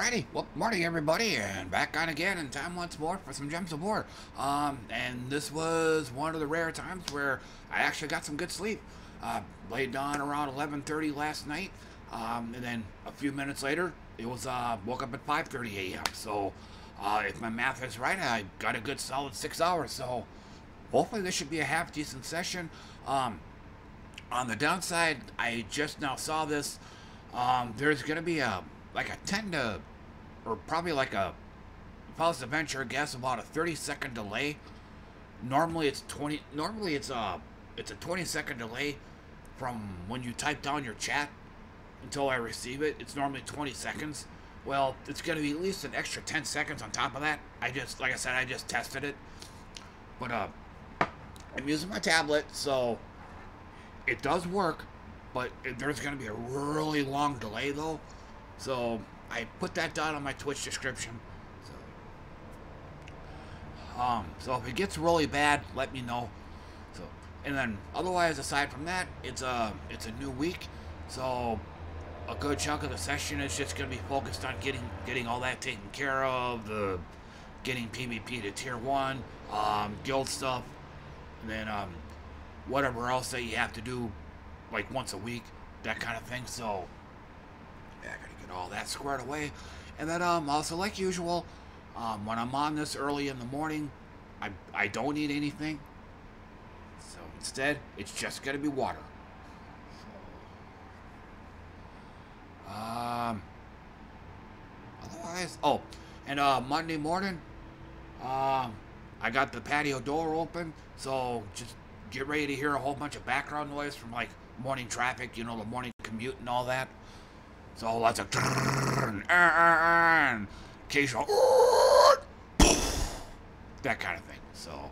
Alrighty, well, morning everybody, and back on again, and time once more for some Gems of War. And this was one of the rare times where I actually got some good sleep. Laid down around 11:30 last night, and then a few minutes later, it was woke up at 5:30 a.m. So, if my math is right, I got a good solid 6 hours. So, hopefully this should be a half decent session. On the downside, I just now saw this. There's gonna be a like a 10 to, or probably like a, if I was to venture a guess, about a 30-second delay. Normally it's 20. Normally it's a 20-second delay from when you type down your chat until I receive it. It's normally 20 seconds. Well, it's gonna be at least an extra 10 seconds on top of that. Like I said, I just tested it, but I'm using my tablet, so it does work. But there's gonna be a really long delay though. So I put that down on my Twitch description. So if it gets really bad, let me know. So, and then otherwise, aside from that, it's a new week. So a good chunk of the session is just gonna be focused on getting all that taken care of, getting PvP to tier 1, guild stuff, and then whatever else that you have to do, like once a week, that kind of thing. So yeah, I gotta get all that squared away. And then also, like usual, when I'm on this early in the morning, I don't eat anything. So instead, it's just gonna be water. Otherwise, oh, and Monday morning, I got the patio door open, so just get ready to hear a whole bunch of background noise from like morning traffic, you know, the morning commute and all that. So lots of occasional that kind of thing. So,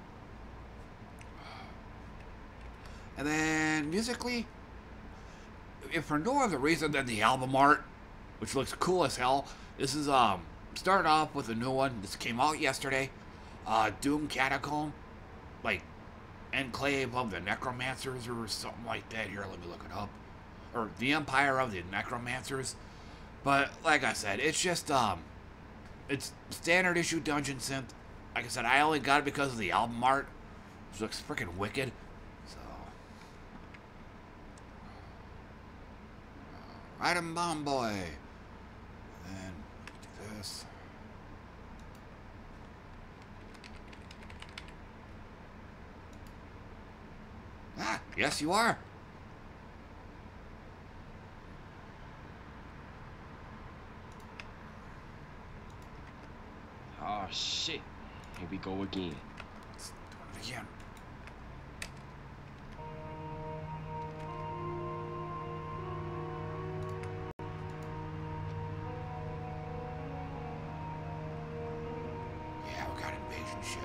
and then musically, if for no other reason than the album art, which looks cool as hell, this is started off with a new one. This came out yesterday. Doom Catacomb, like Enclave of the Necromancers or something like that. Here, let me look it up. Or the Empire of the Necromancers. But like I said, it's just it's standard issue dungeon synth. Like I said, I only got it because of the album art, which looks freaking wicked. So, right on, Bomb Boy. And do this. Ah, yes you are. Oh shit. Here we go again. Let's do it again. Yeah, we got invasion shit.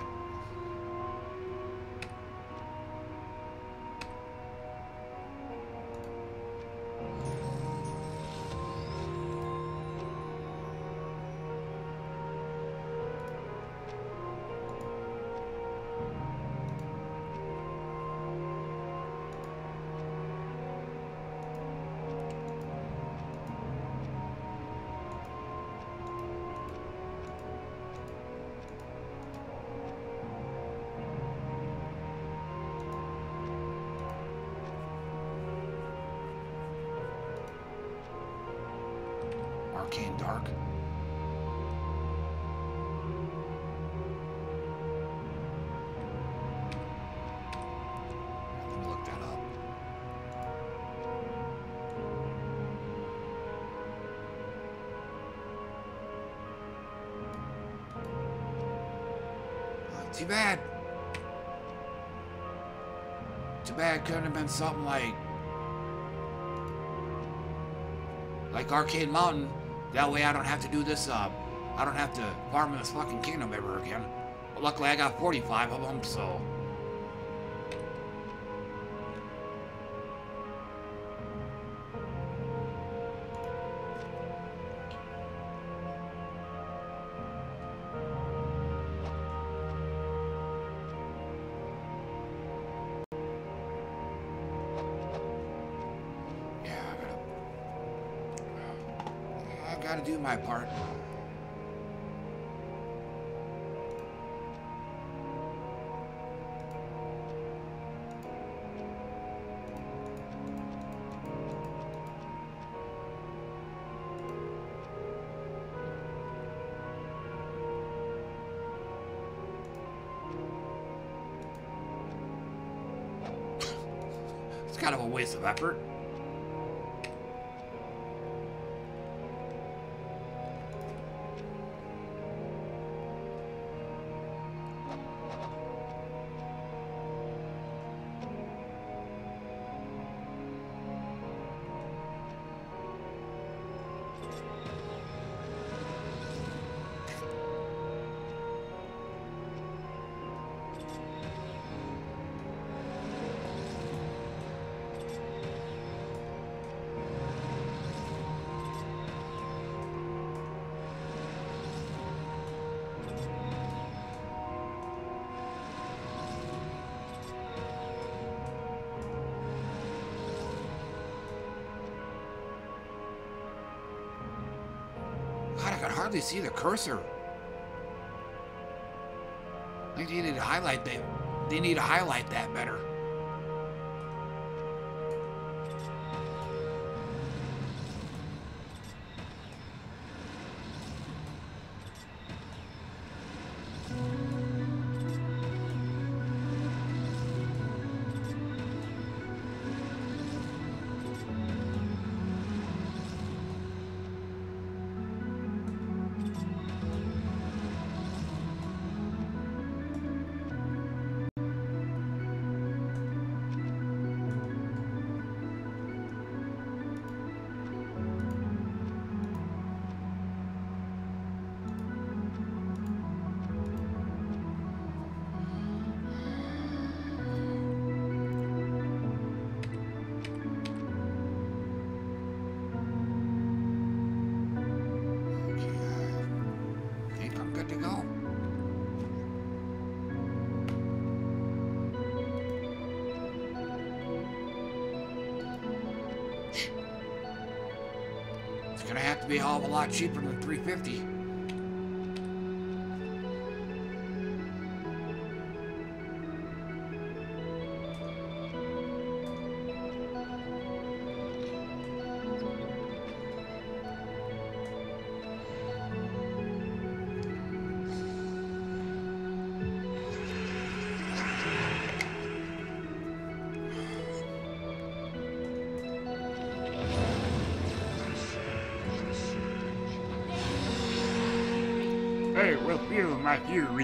Arcane Dark. Let me look that up. Too bad. Too bad. Couldn't have been something like Arcade Mountain. That way I don't have to do this, I don't have to farm in this fucking kingdom ever again. But luckily I got 45 of them, so. gotta do my part. It's kind of a waste of effort. God, I can hardly see the cursor. I think they need to highlight that. They need to highlight that better. Gonna have to be a hell of a lot cheaper than $350. Hey, we'll feel my fury.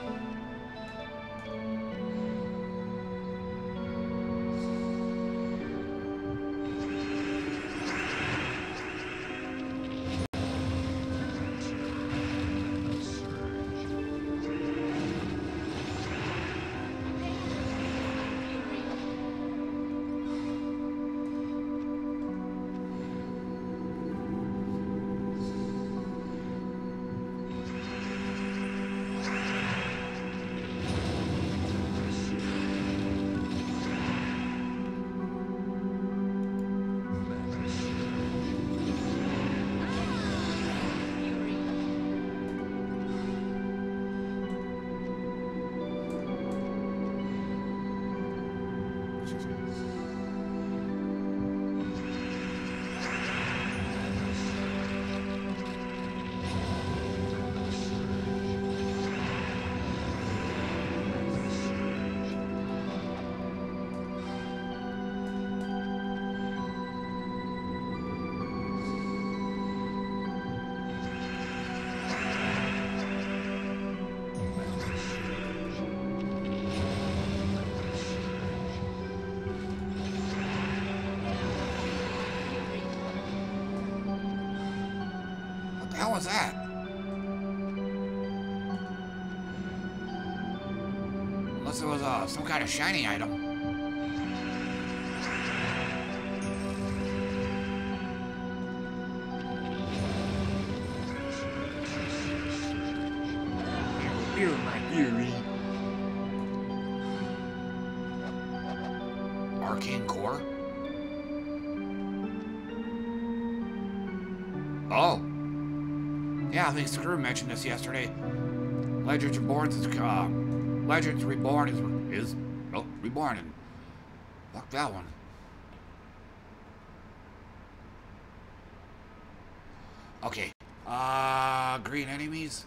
What was that? Unless it was some kind of shiny item. Feel my fury. Arcane core? Oh. Yeah, I think Screw mentioned this yesterday. Legends Reborn is reborn, and fuck that one. Okay. Green enemies.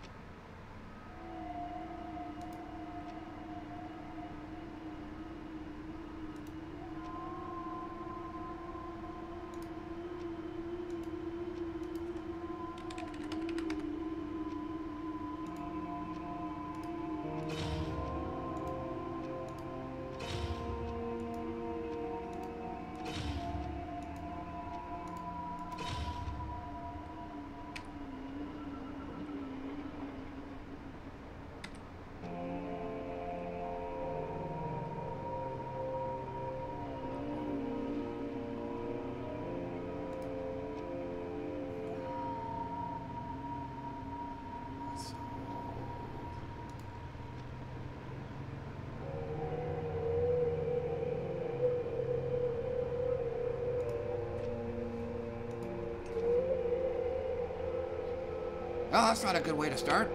Well, that's not a good way to start.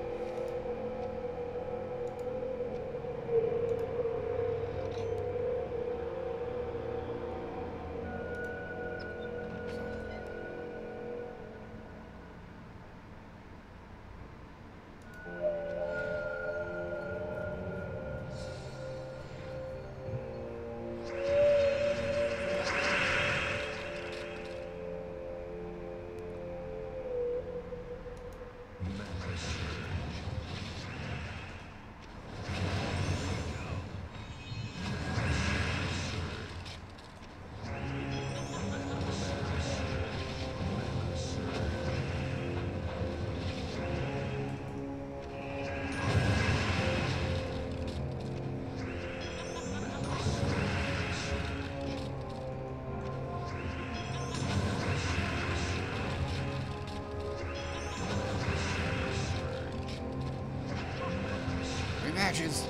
Matches.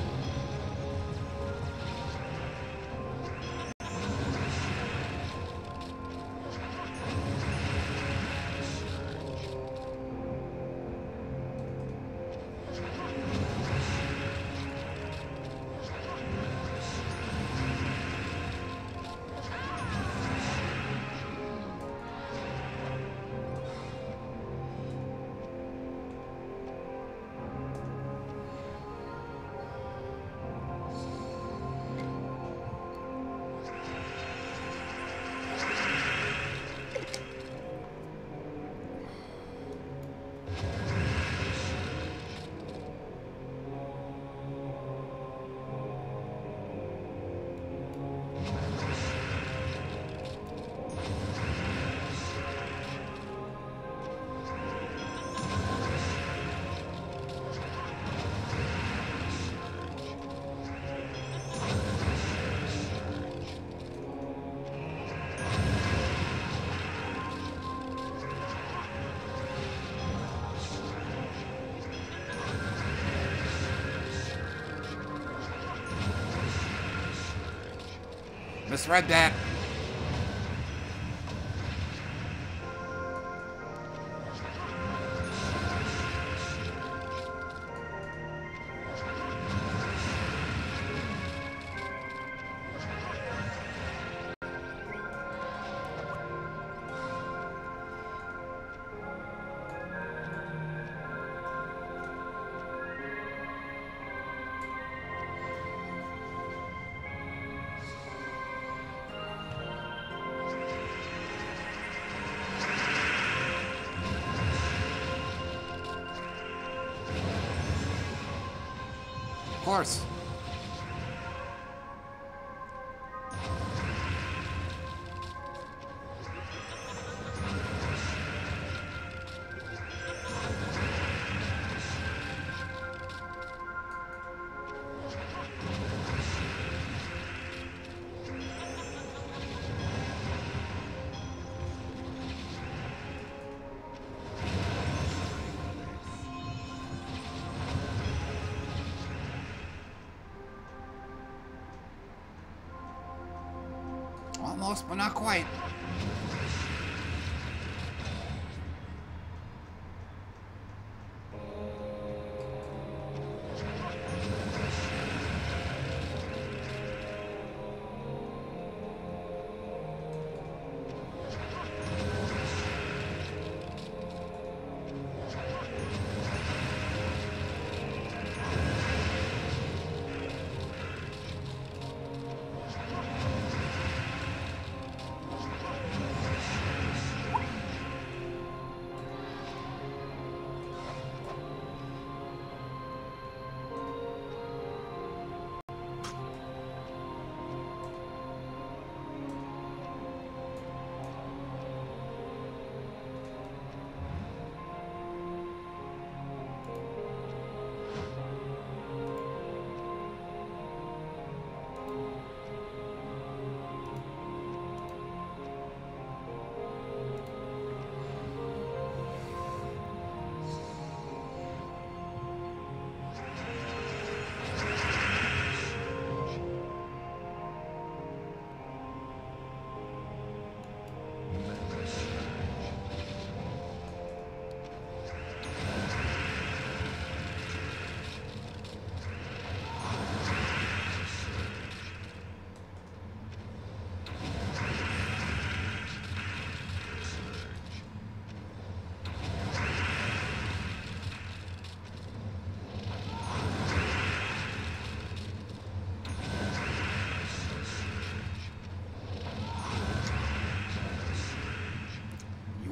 Misread that. Of course. Almost, but not quite.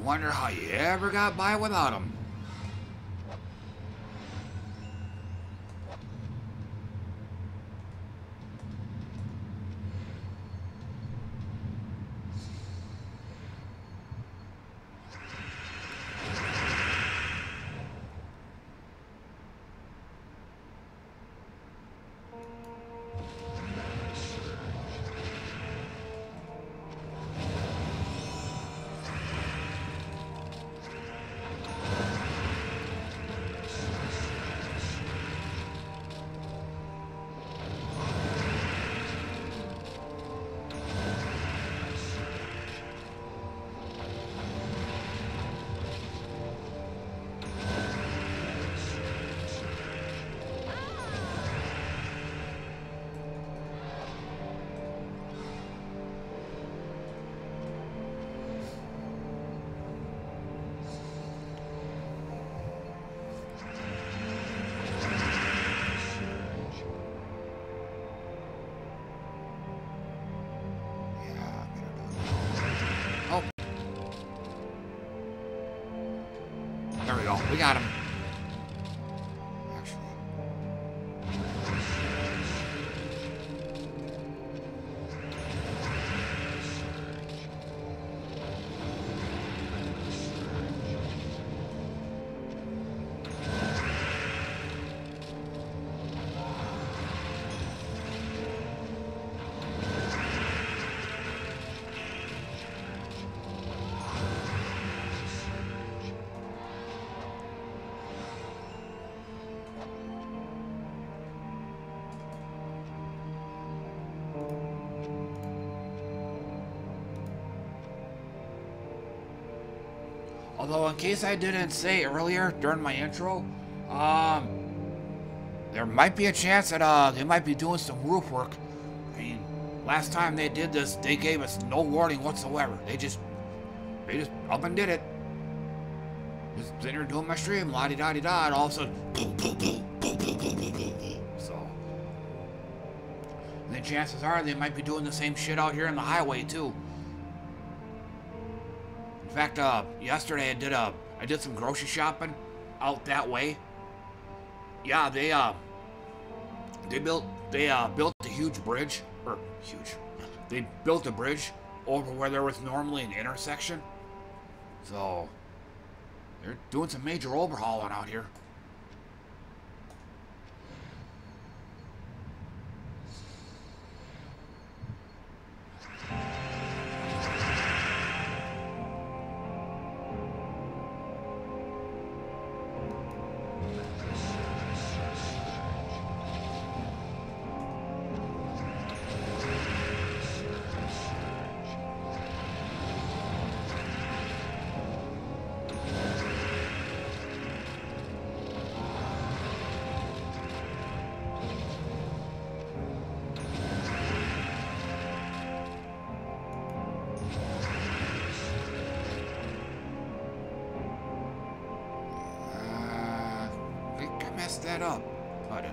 Wonder how you ever got by without them. We got him. Actually. Although, in case I didn't say earlier during my intro, there might be a chance that they might be doing some roof work. I mean, last time they did this, they gave us no warning whatsoever. They just up and did it. Just sitting here doing my stream, la-di-da-di-da, and all of a sudden, so. And then chances are they might be doing the same shit out here on the highway too. In fact, yesterday I did some grocery shopping out that way. Yeah, they built a huge bridge, or huge. They built a bridge over where there was normally an intersection. So they're doing some major overhauling out here. That up button.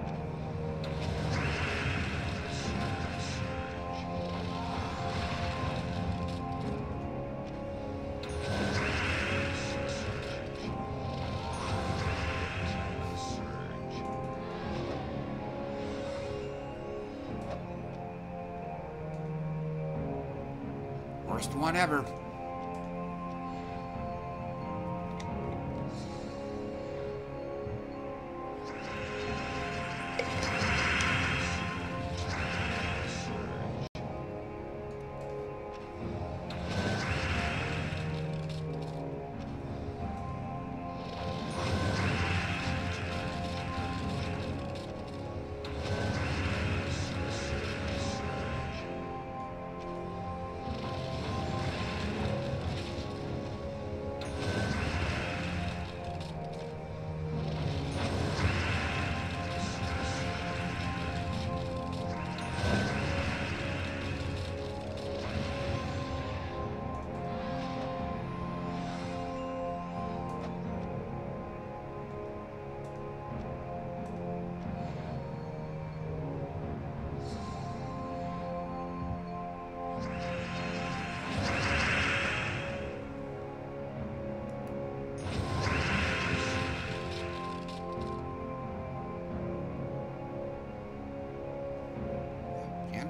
Worst one ever.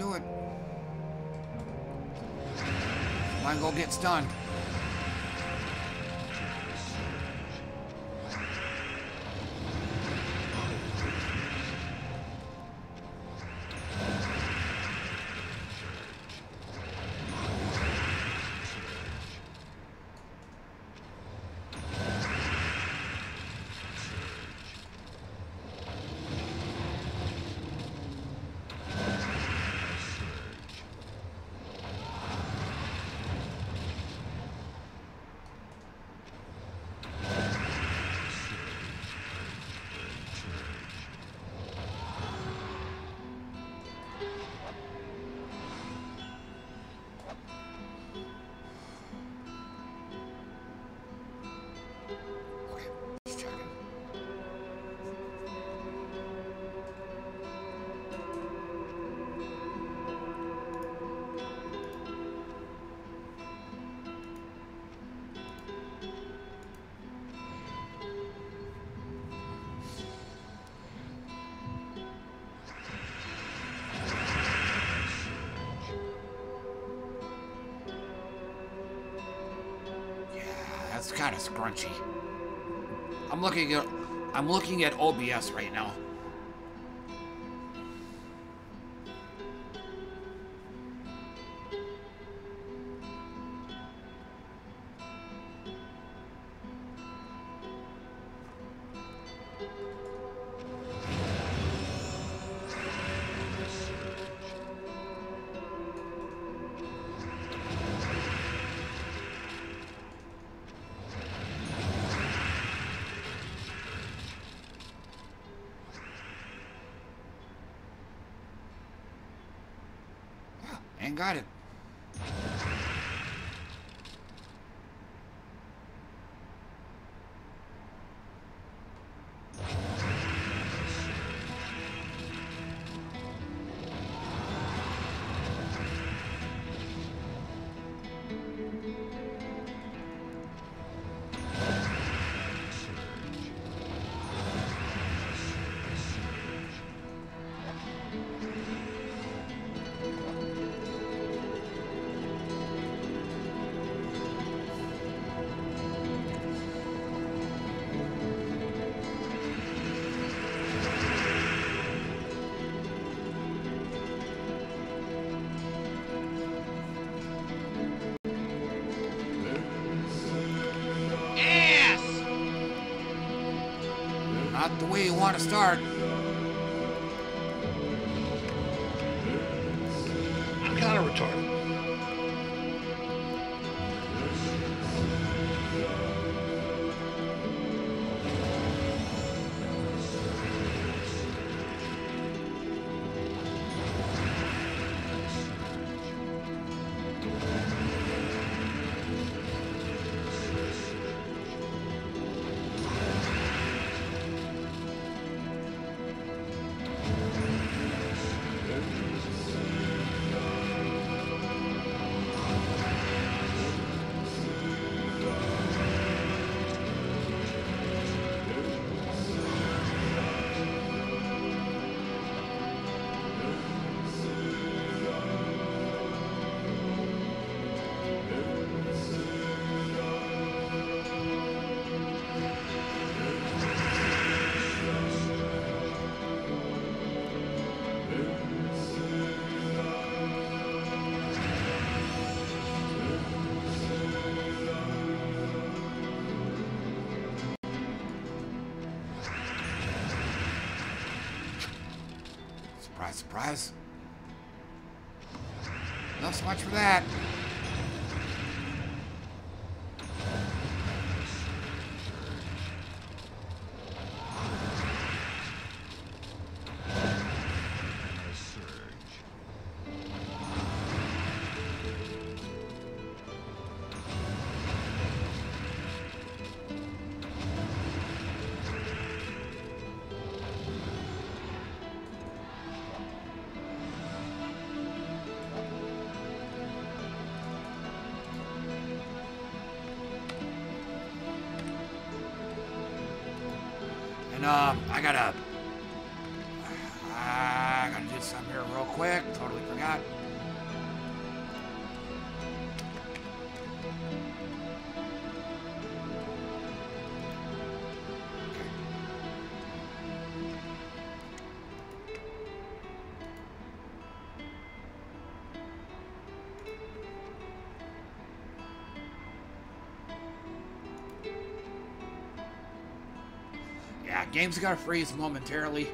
do it. Mine go get stunned. That's kind of scrunchy. I'm looking at OBS right now. And got it. Not the way you want to start. I'm kind of retarded. Surprise, surprise. Not so much for that. I gotta do some here real quick. Totally forgot. Yeah, game's gotta freeze momentarily.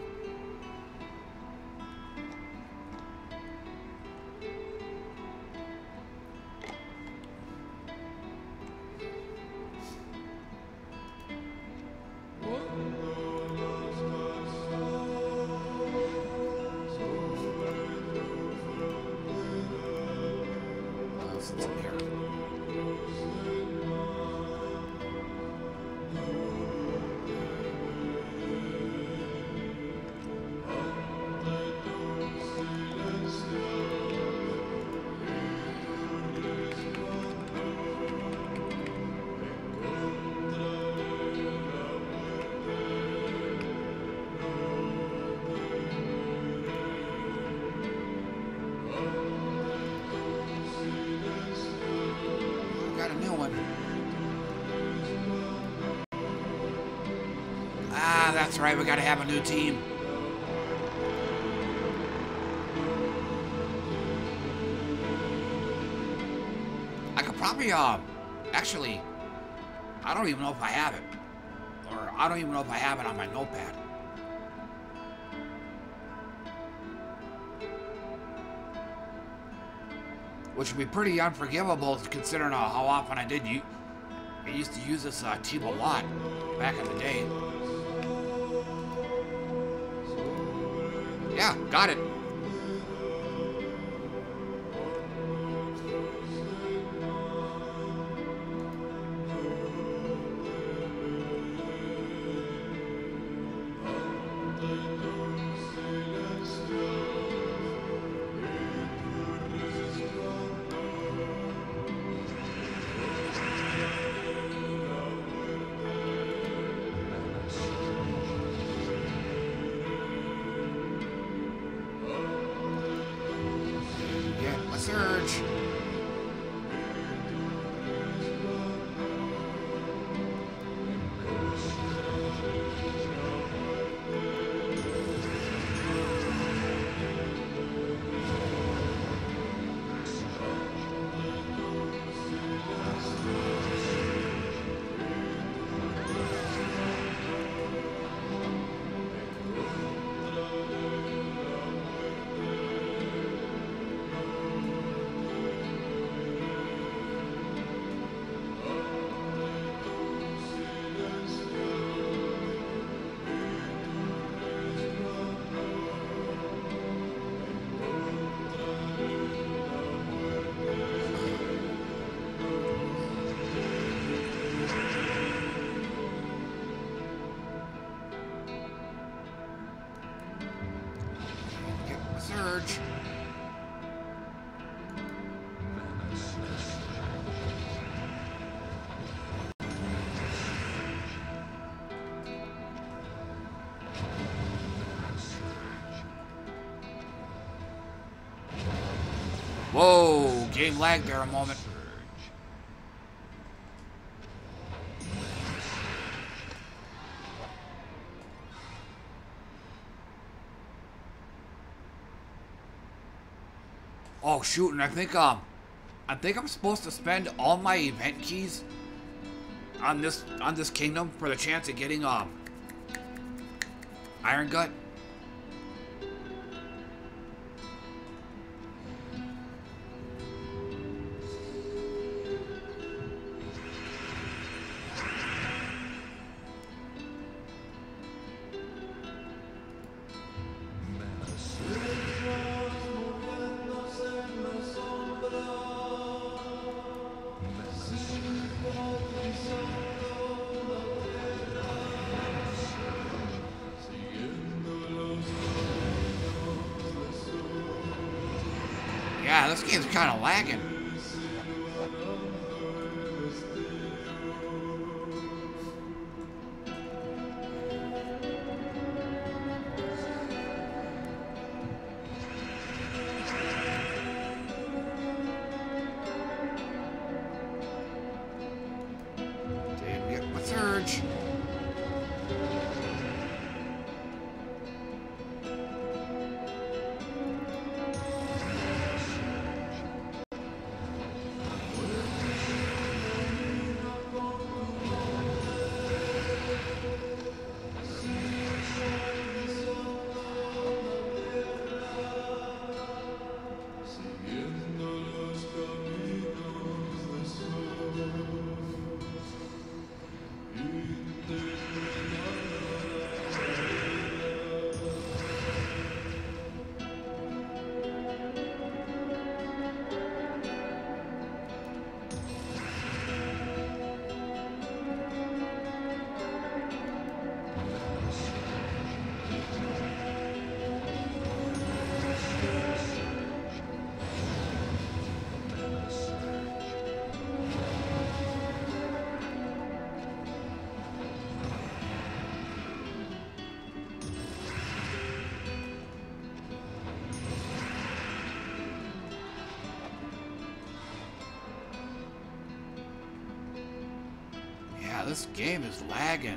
That's right, we gotta have a new team. I could probably, actually, I don't even know if I have it. Or I don't even know if I have it on my notepad. Which would be pretty unforgivable considering how often I used to use this team a lot back in the day. Yeah, got it. Whoa, game lag there a moment. Oh shoot, and I think I'm supposed to spend all my event keys on this kingdom for the chance of getting Iron Gut. Yeah, this game's kind of lagging. Surge. This game is lagging.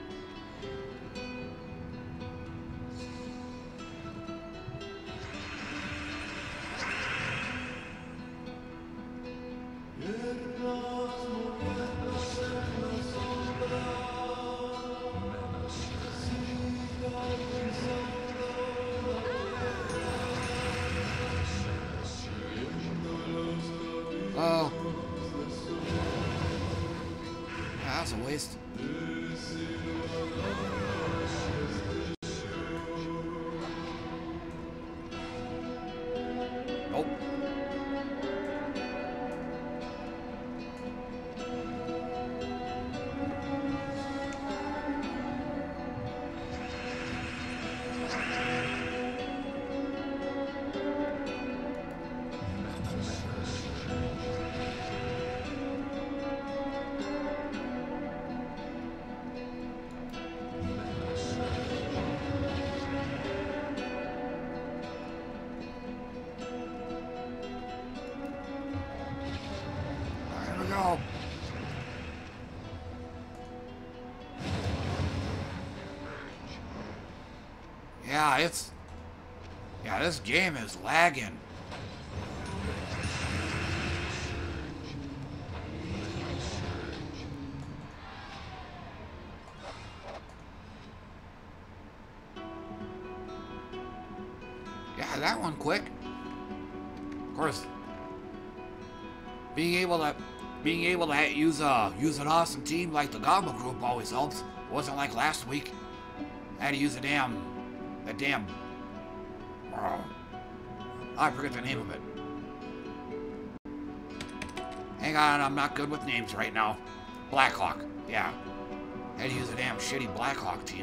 Oh. That's a waste. Nope. Yeah, this game is lagging. Yeah, that one quick. Of course, being able to use an awesome team like the Gobble Group always helps. It wasn't like last week. I had to use I forget the name of it. Hang on, I'm not good with names right now. Blackhawk, yeah. I had to use a damn shitty Blackhawk team.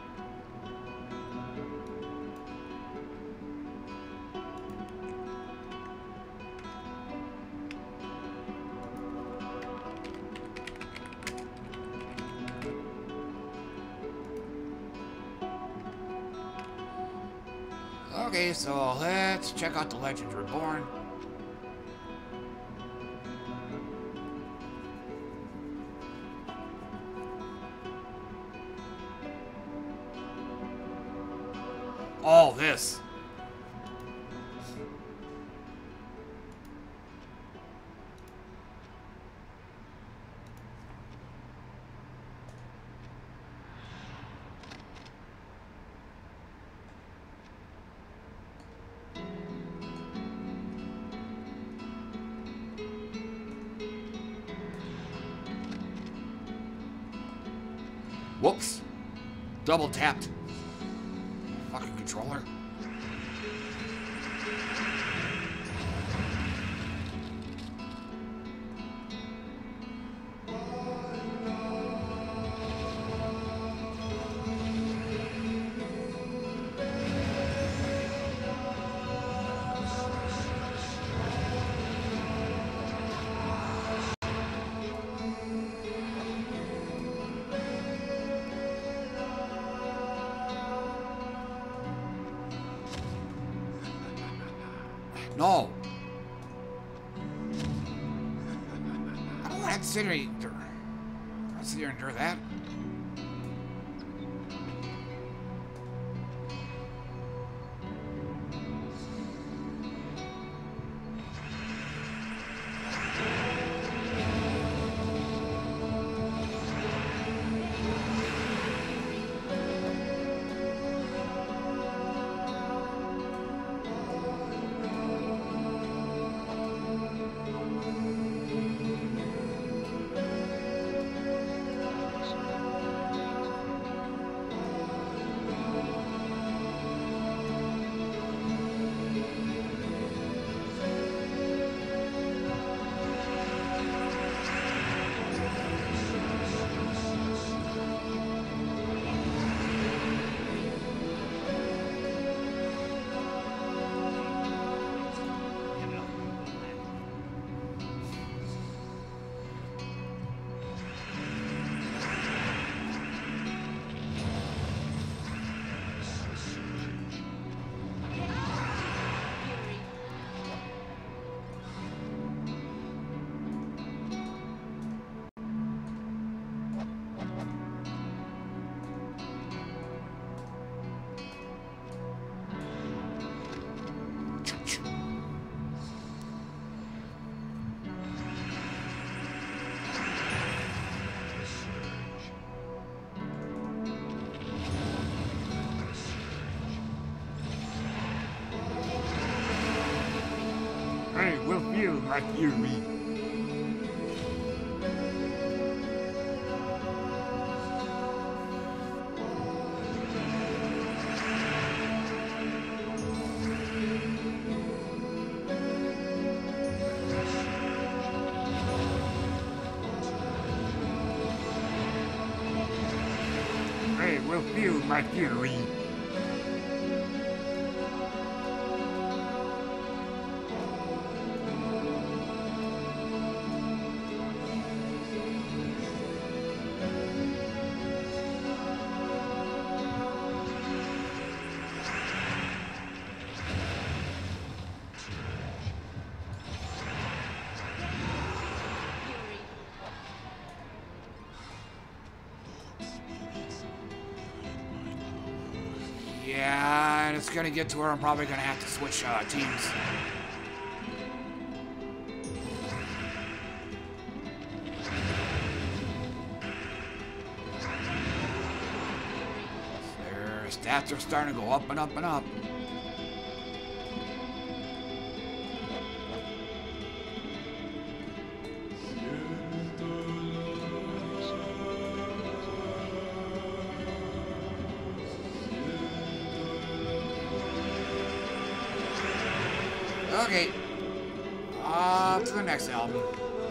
Okay, so let's check out the Legends Reborn. All this. Whoops. Double tapped. Fucking controller. No. I don't want to sit here and endure that. feel my fury. They will feel my fury. Yeah, and it's gonna get to where I'm probably gonna have to switch teams. Their stats are starting to go up and up and up. Okay. To the next album.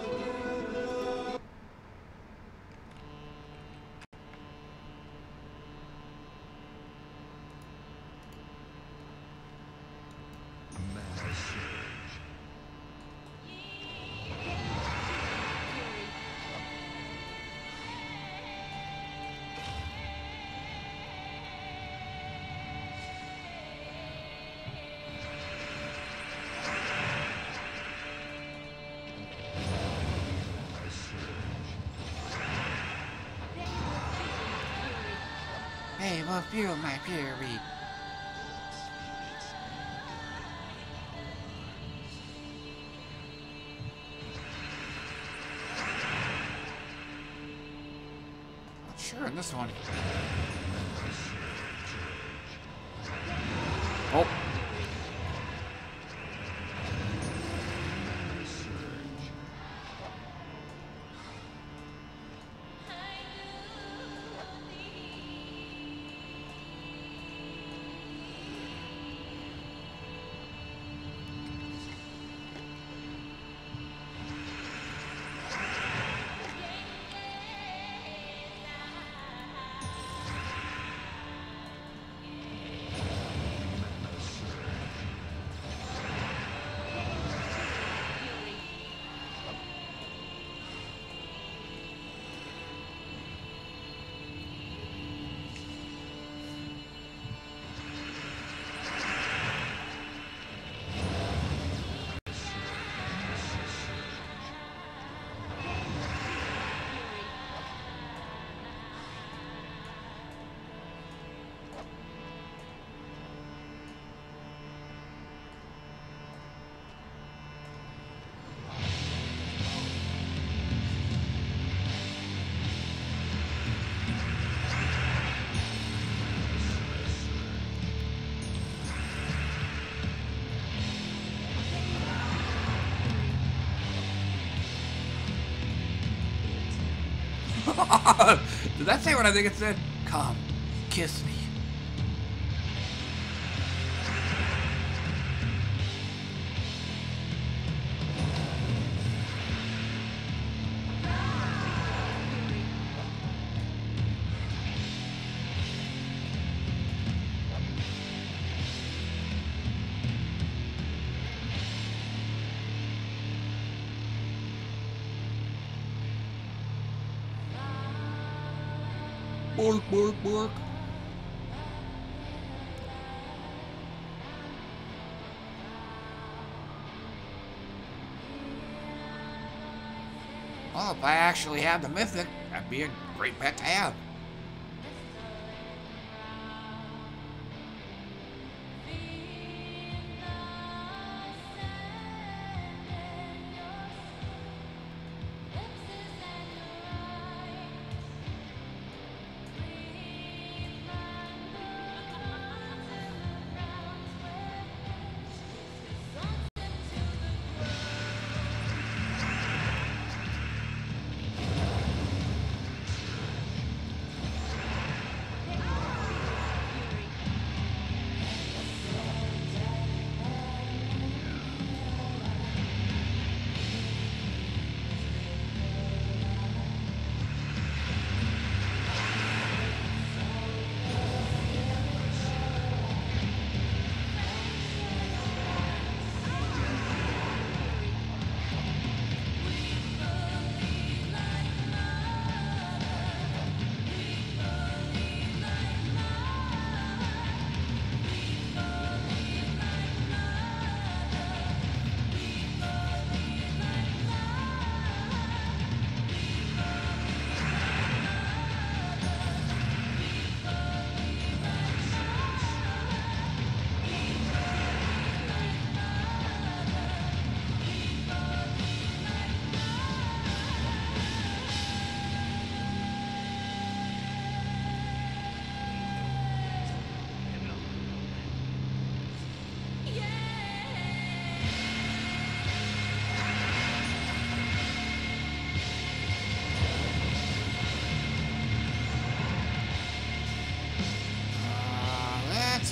They will feel my fury. Not sure in this one. Oh. Did that say what I think it said? Come, kiss me. Bork, bork, bork. Well, if I actually had the Mythic, that'd be a great pet to have.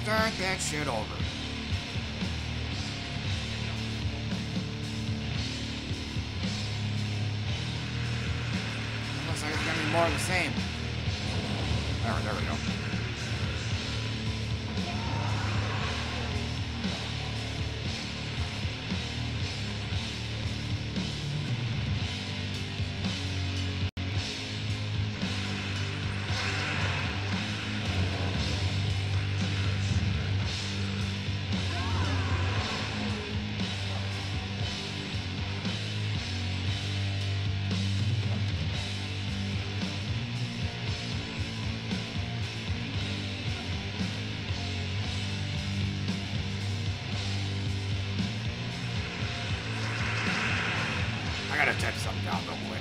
start that shit over. Looks like it's gonna be more of the same. There we go. I gotta type something down real quick.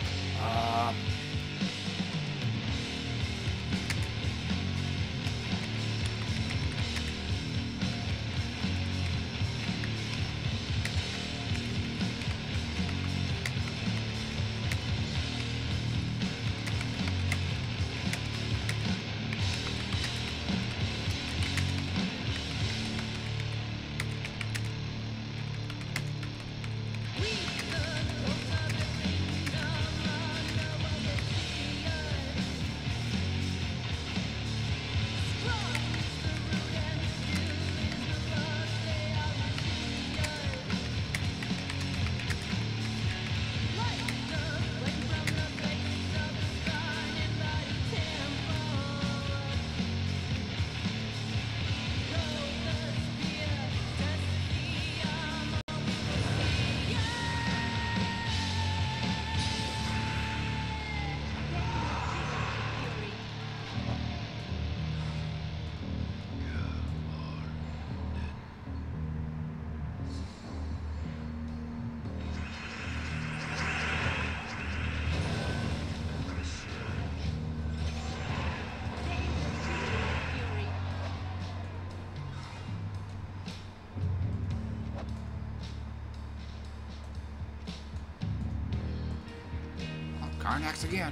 Karnax again.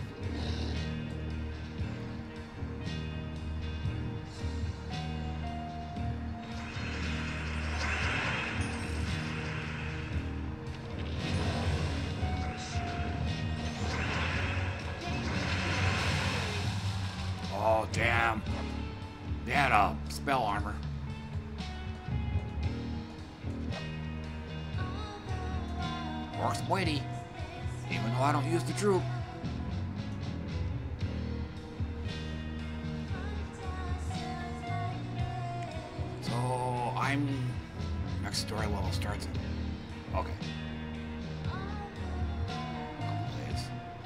Oh, damn. They had a spell armor. Works weighty, even though I don't use the troop. Next story level starts at... Okay. Please.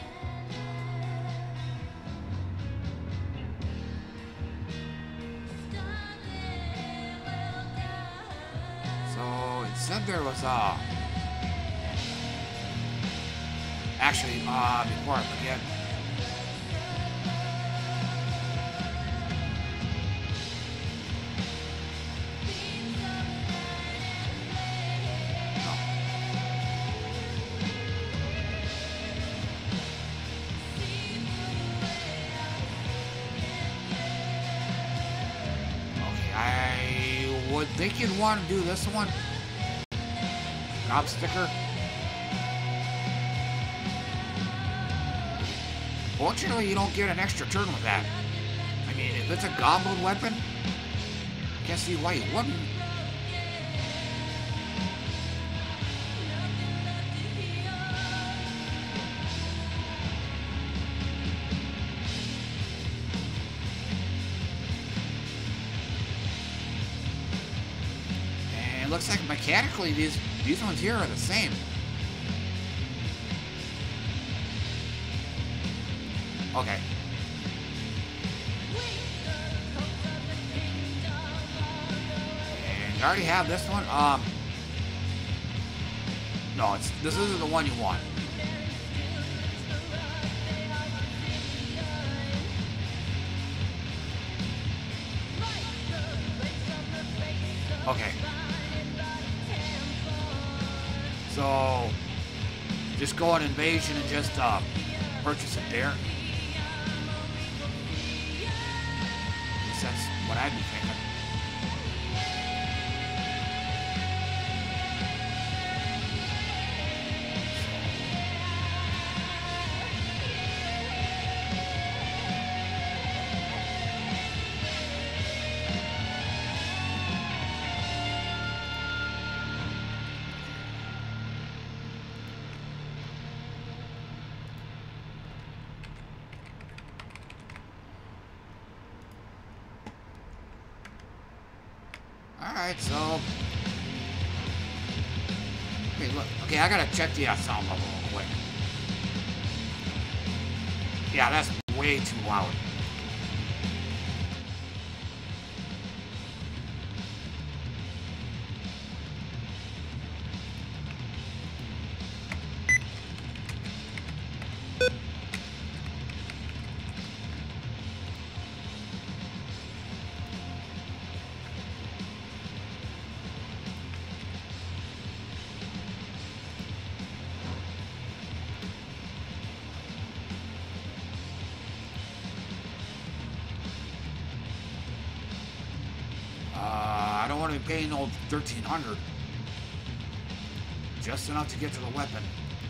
So, it said there was actually, before I forget... think you'd want to do this one. Knob sticker. Fortunately, you don't get an extra turn with that. I mean, if it's a goblin weapon, I can't see why you wouldn't. It looks like mechanically these ones here are the same. Okay. And you already have this one. No, this isn't the one you want. Okay. So, just go on Invasion and just purchase it there. At least that's what I'd be thinking. Alright, so... Okay, look. Okay, I gotta check the sound level real quick. Yeah, that's way too loud. I don't want to be paying old 1,300. Just enough to get to the weapon.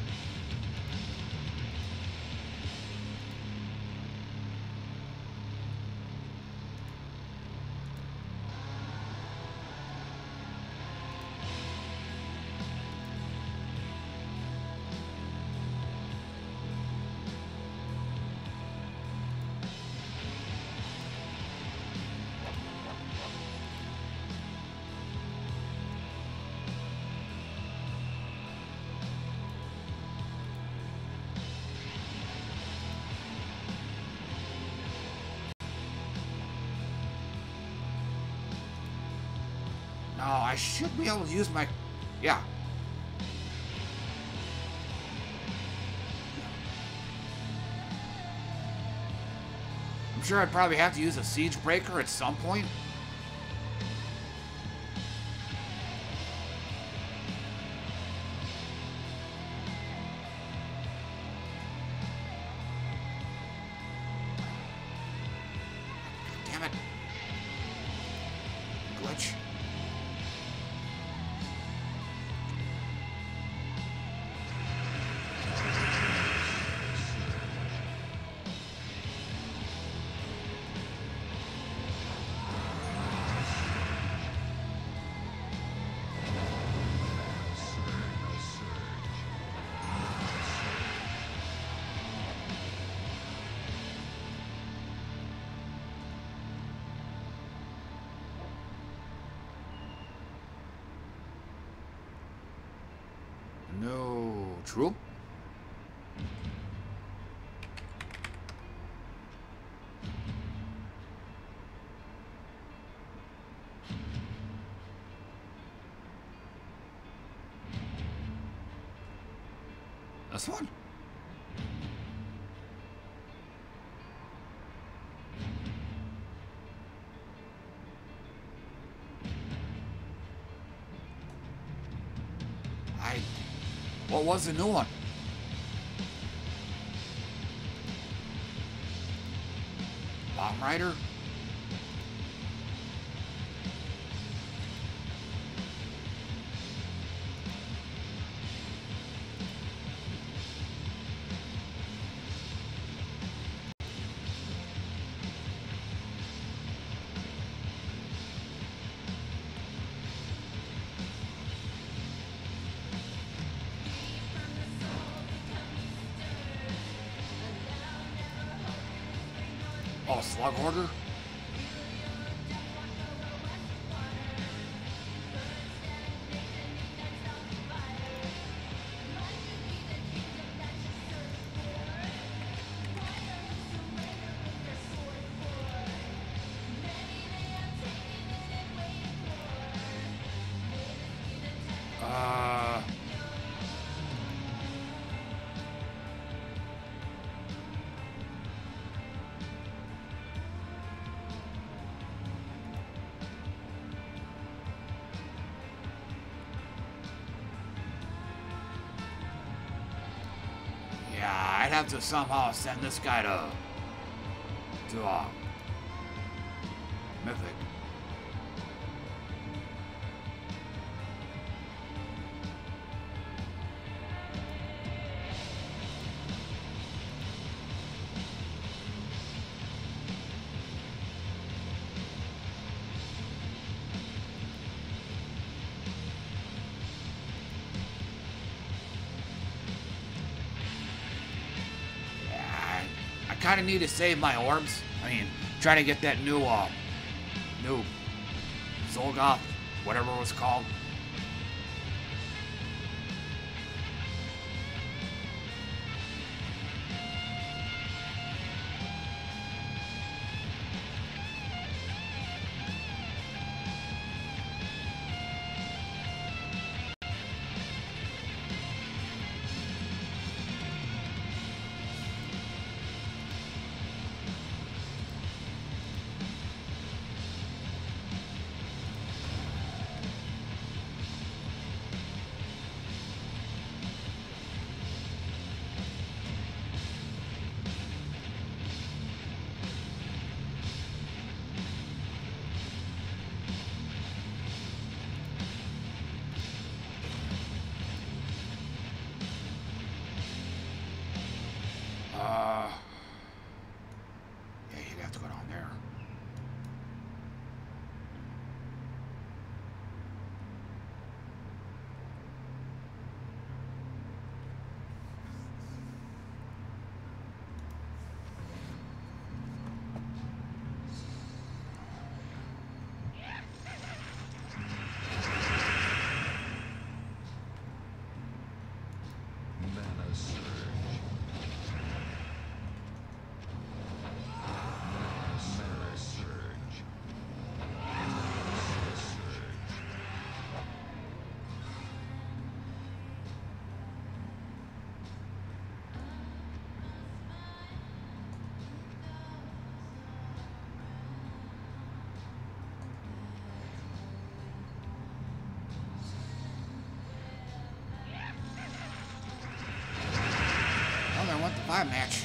No, I should be able to use my... Yeah. I'm sure I'd probably have to use a siege breaker at some point. Damn it. Glitch. No. True? This one? What was the new one? Bomb Rider? Oh, Slug Order? I'd have to somehow send this guy to Mythic. Kind of need to save my orbs. I mean, trying to get that new Zolgoth whatever it was called. Yeah, you'd have to go down there. Well, there went the 5 match.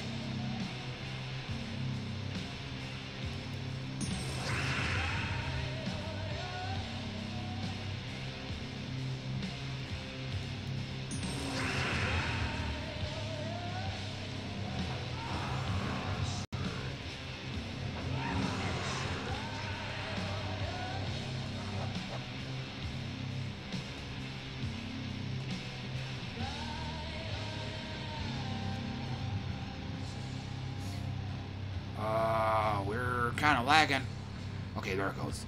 We're kind of lagging. Okay, there it goes.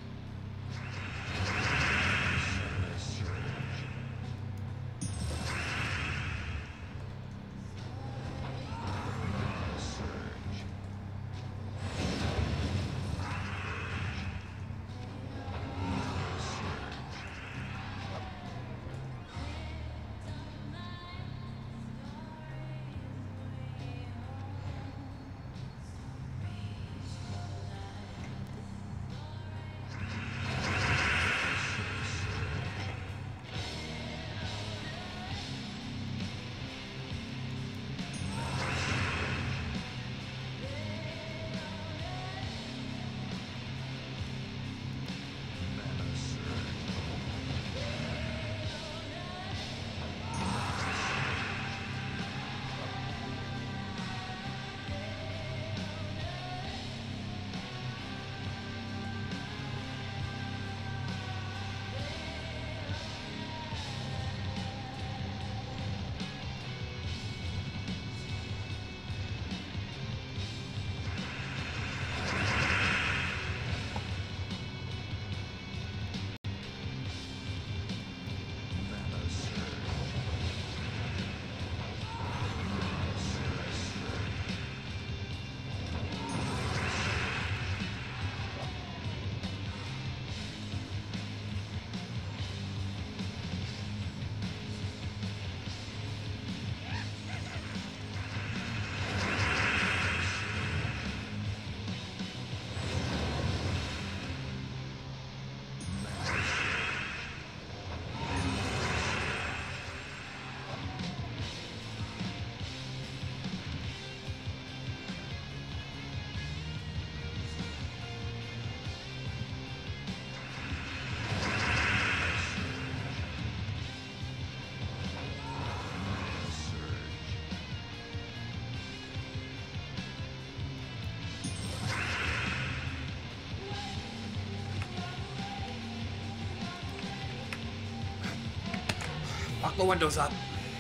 Lock the windows up.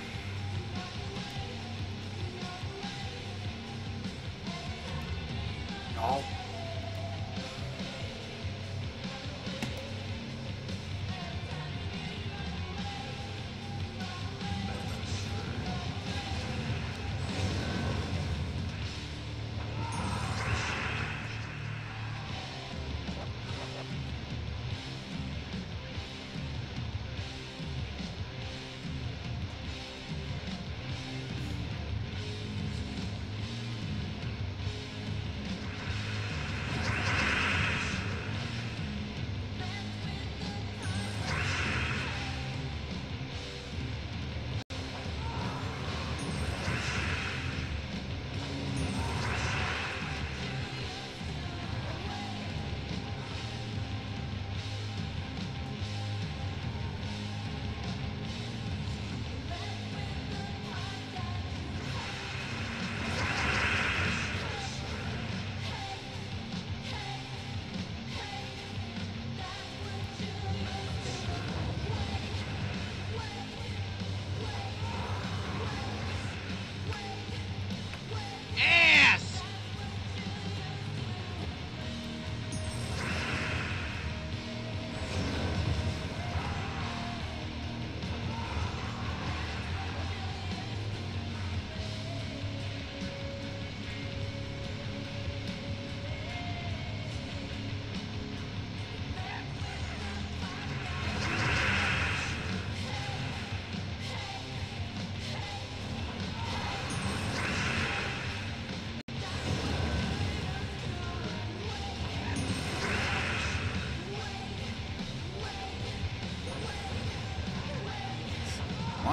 No.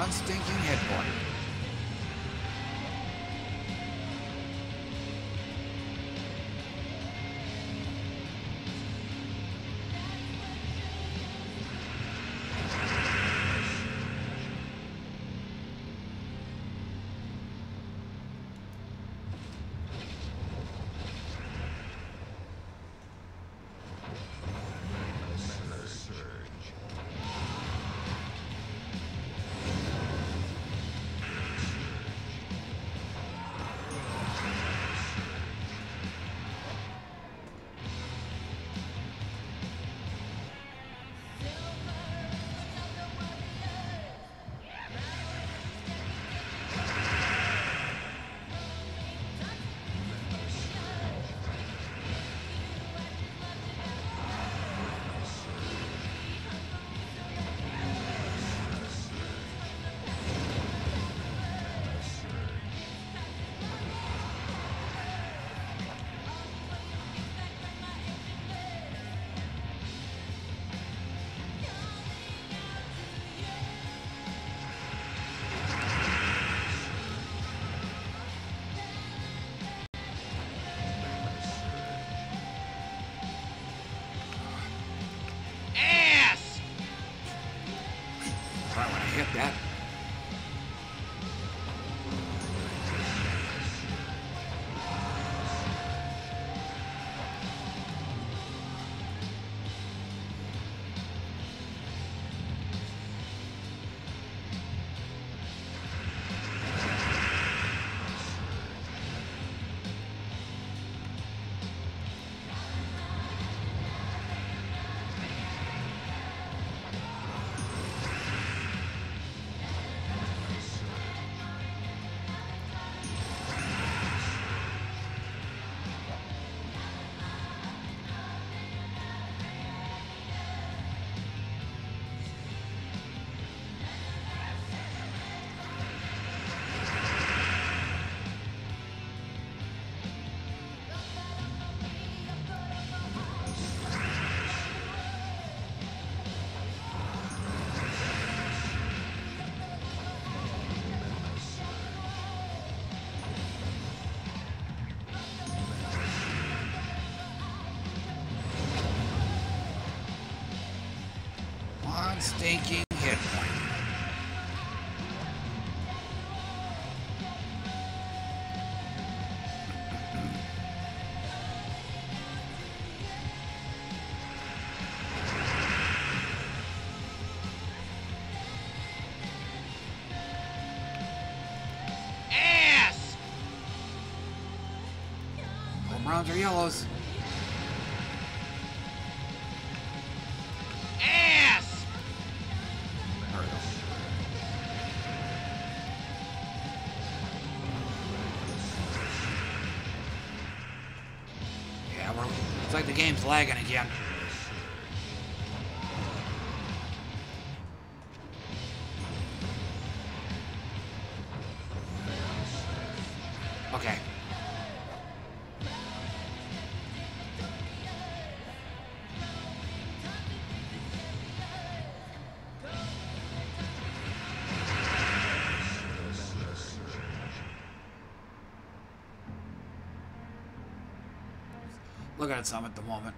One stinking hit point. Hit that. One stinking hit point. Ass! Home runs are yellows. Ass! There we go. Yeah, it's like the game's lagging again. Okay. Looking at some at the moment.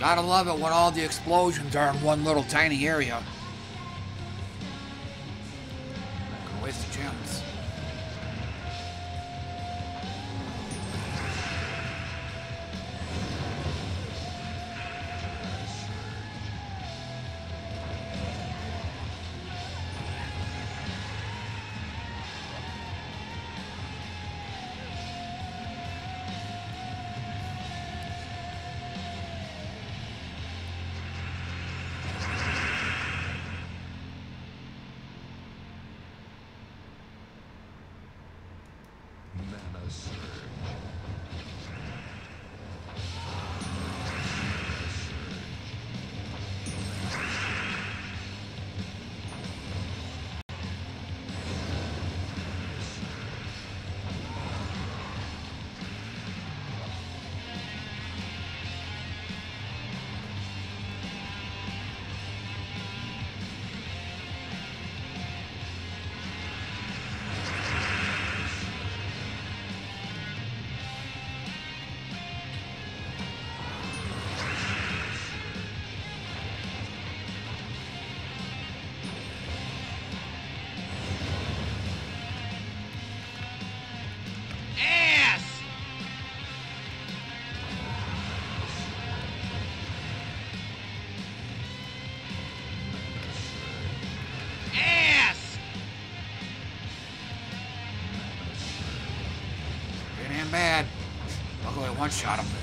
Gotta love it when all the explosions are in one little tiny area. Gonna waste the gems. Bad. Luckily, I one-shot him.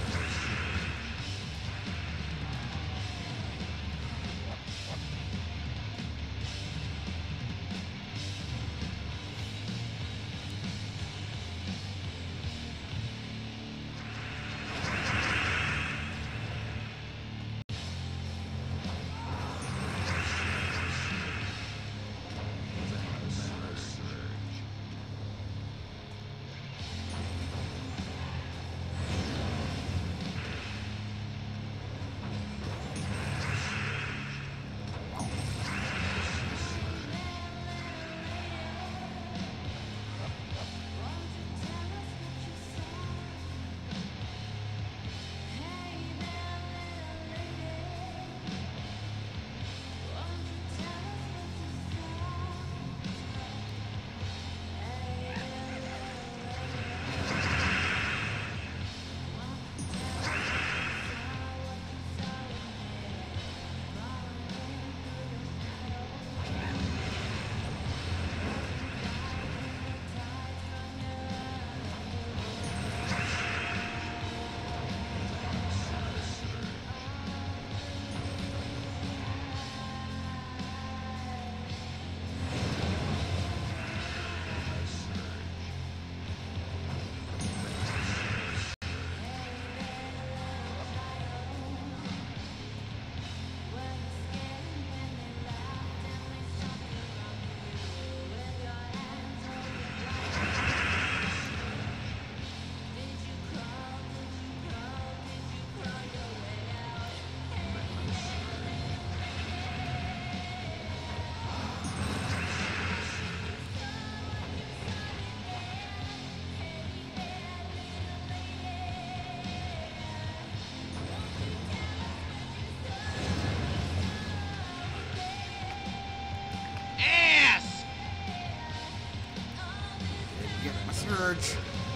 Surge.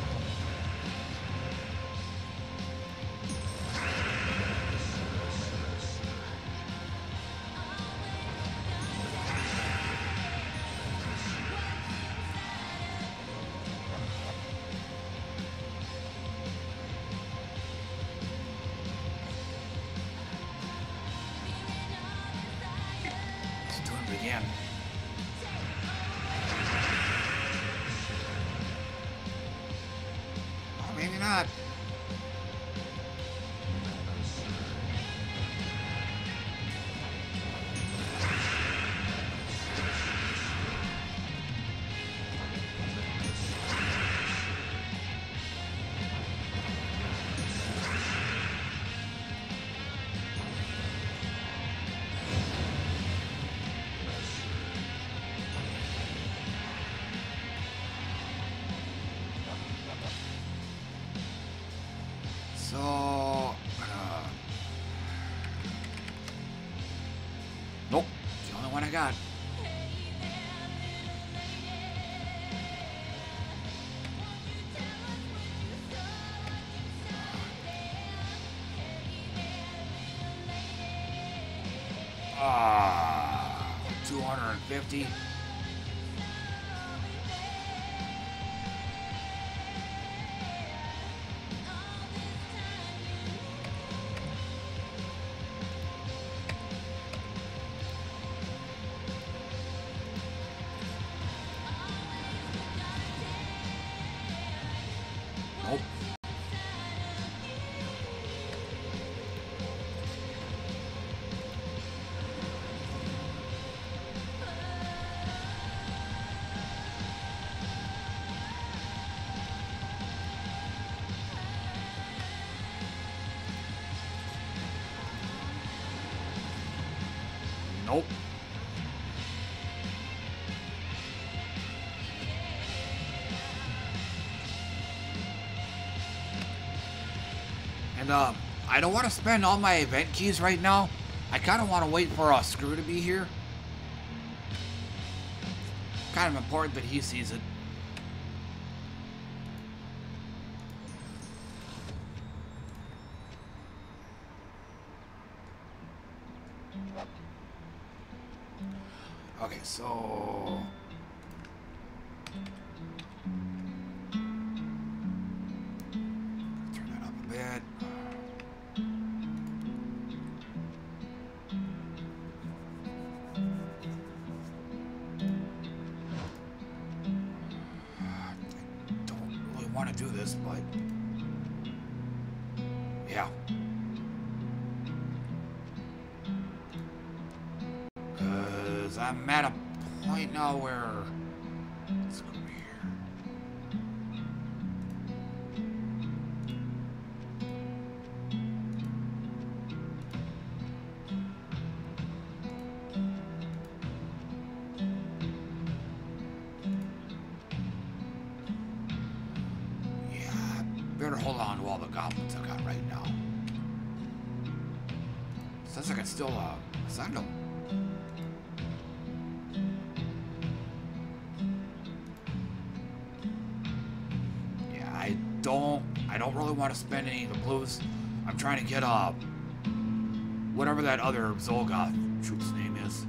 Let's do it again. Maybe not. Nope. The only one I got. Ah, 250. Nope. Nope. And I don't want to spend all my event keys right now. I kind of want to wait for Screw to be here. Kind of important that he sees it. Okay, so turn that up a bit. I don't really want to do this, but yeah. I'm at a point now where let's go here. Yeah, I better hold on to all the goblins I got right now. Sounds like I still assigned them. I don't really want to spend any of the blues. I'm trying to get whatever that other Zolgoth troop's name is.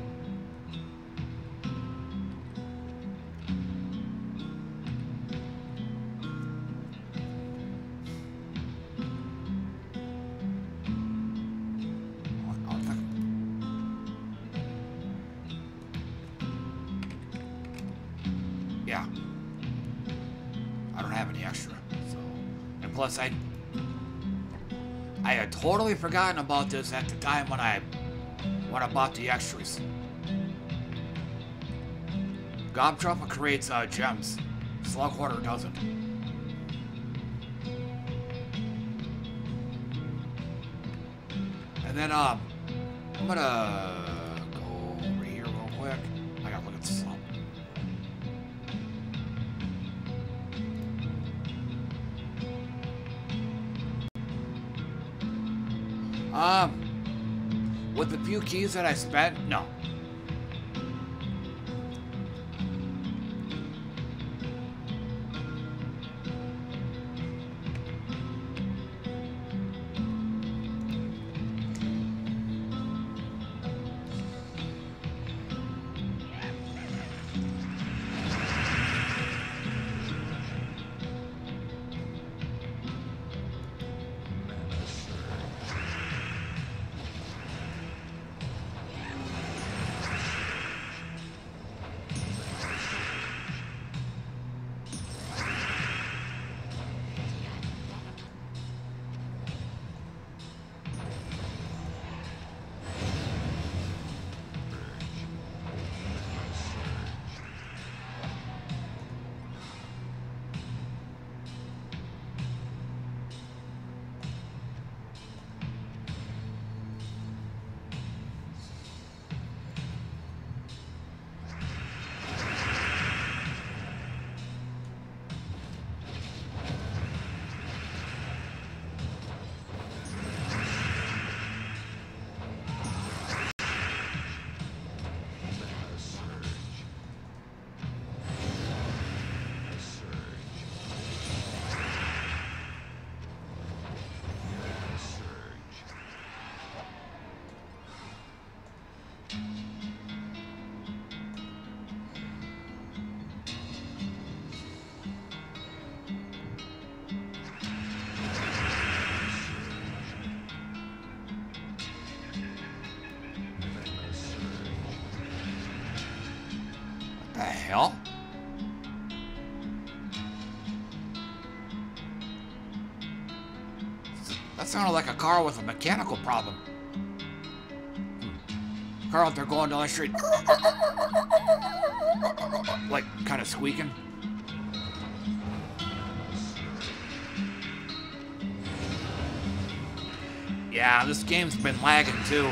Yeah. I don't have any extra. Plus, I had totally forgotten about this at the time when I bought the extras. Gobtruppa creates gems. Slughoarder doesn't. And then I'm gonna go over here real quick. I gotta look at something. With the few keys that I spent, no. The hell? That sounded like a car with a mechanical problem. Car out there going down the street. Like, kind of squeaking. Yeah, this game's been lagging too.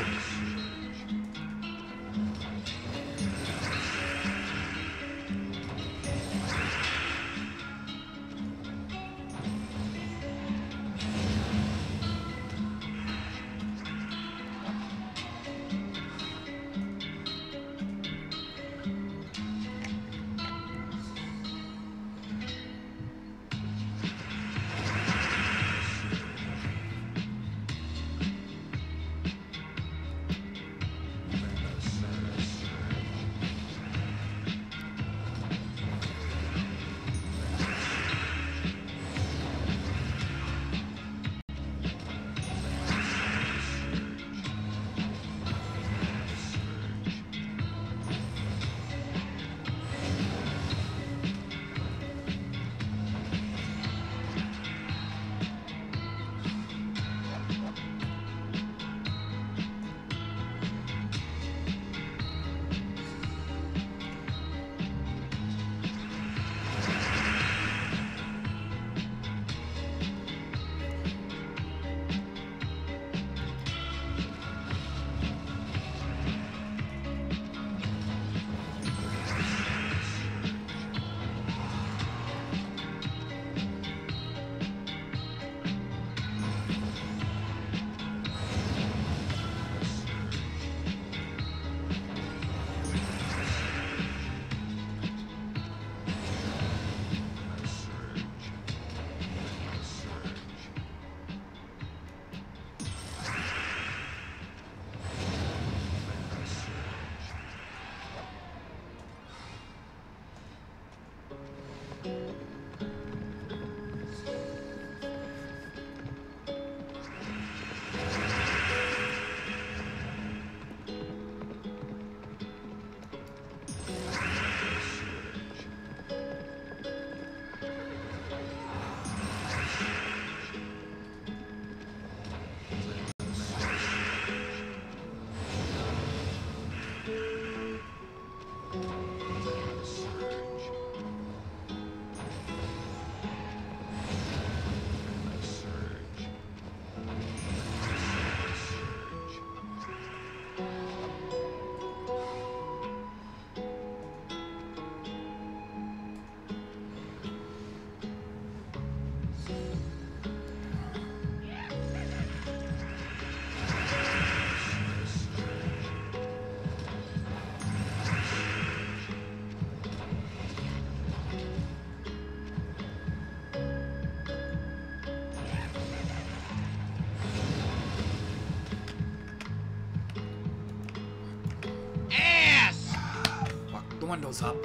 Windows up.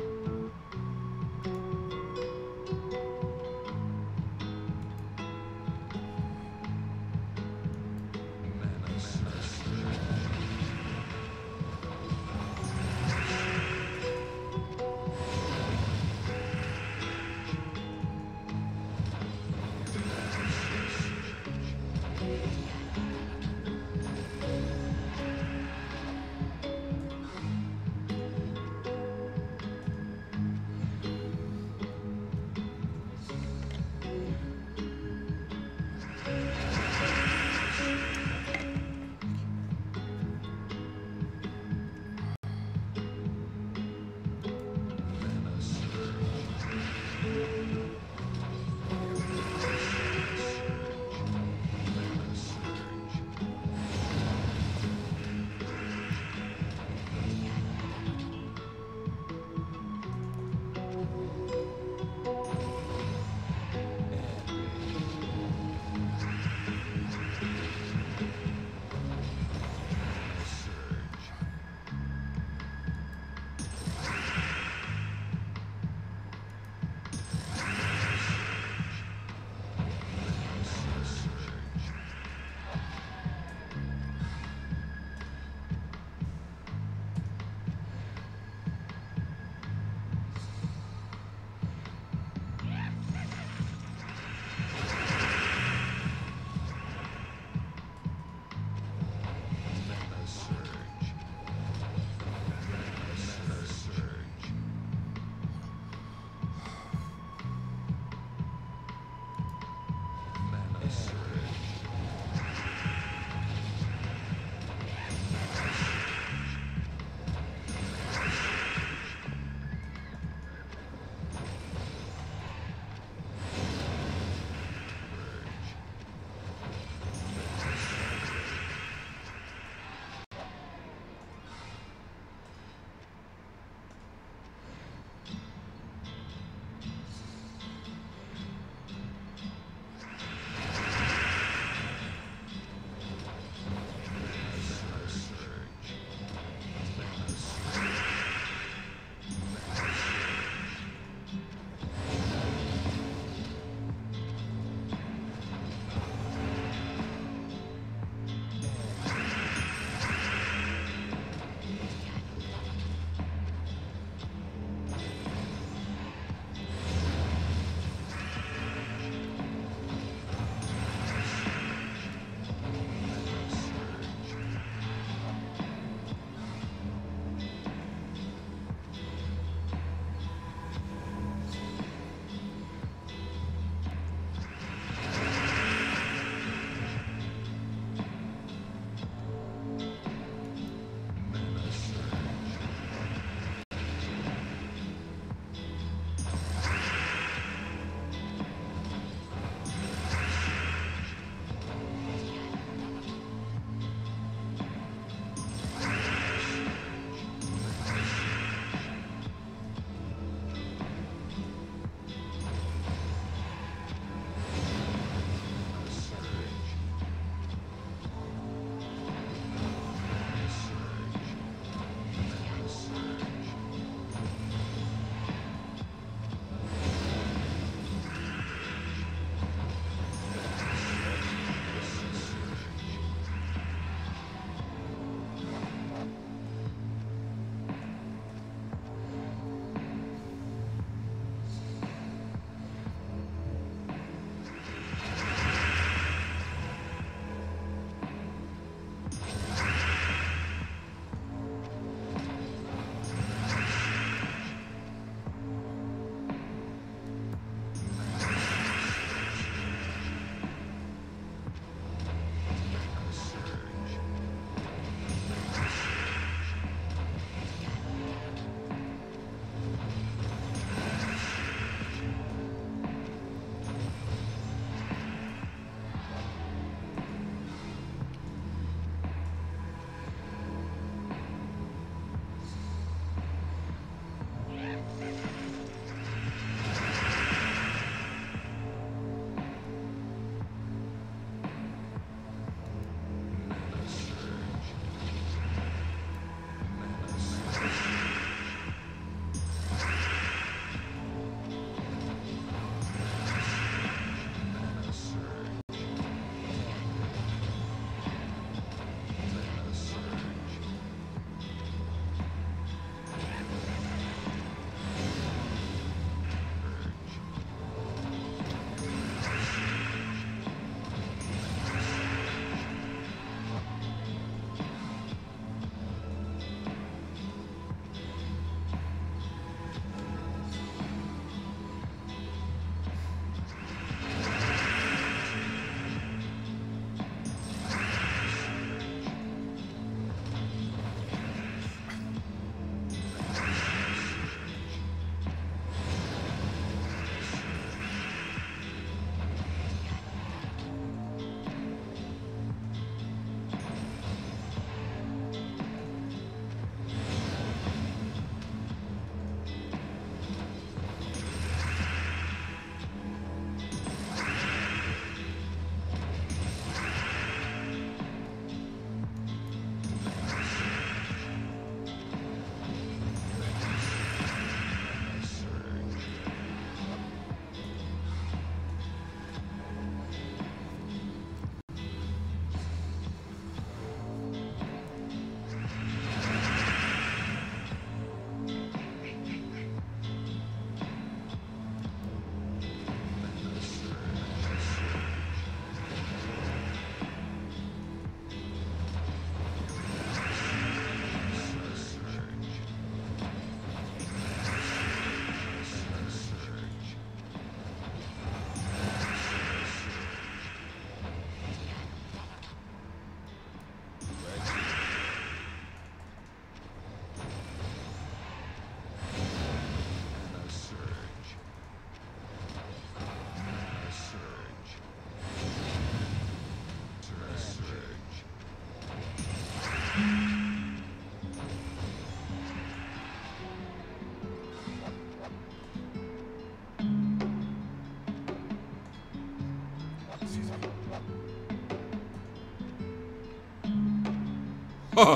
Of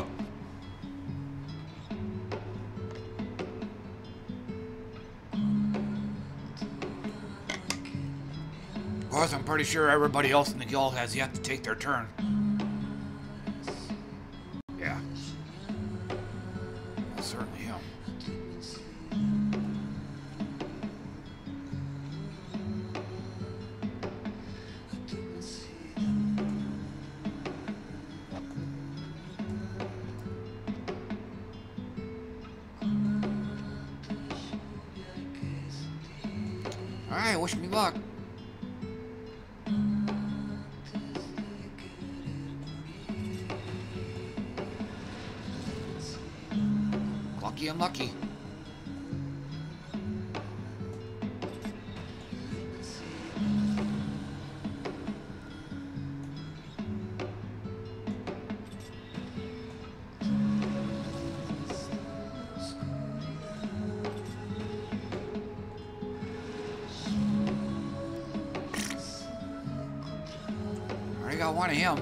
course, I'm pretty sure everybody else in the guild has yet to take their turn. Yeah. Well, certainly him. Alright, wish me luck. Lucky and lucky. Already got one of him.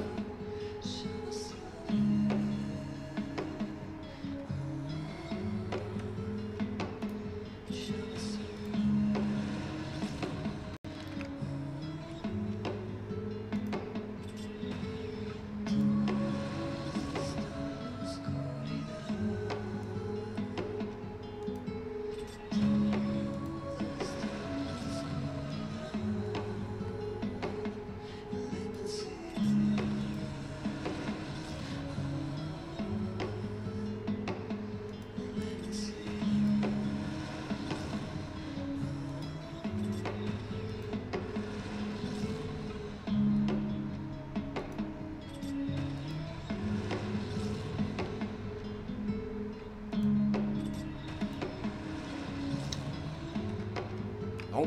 Nope.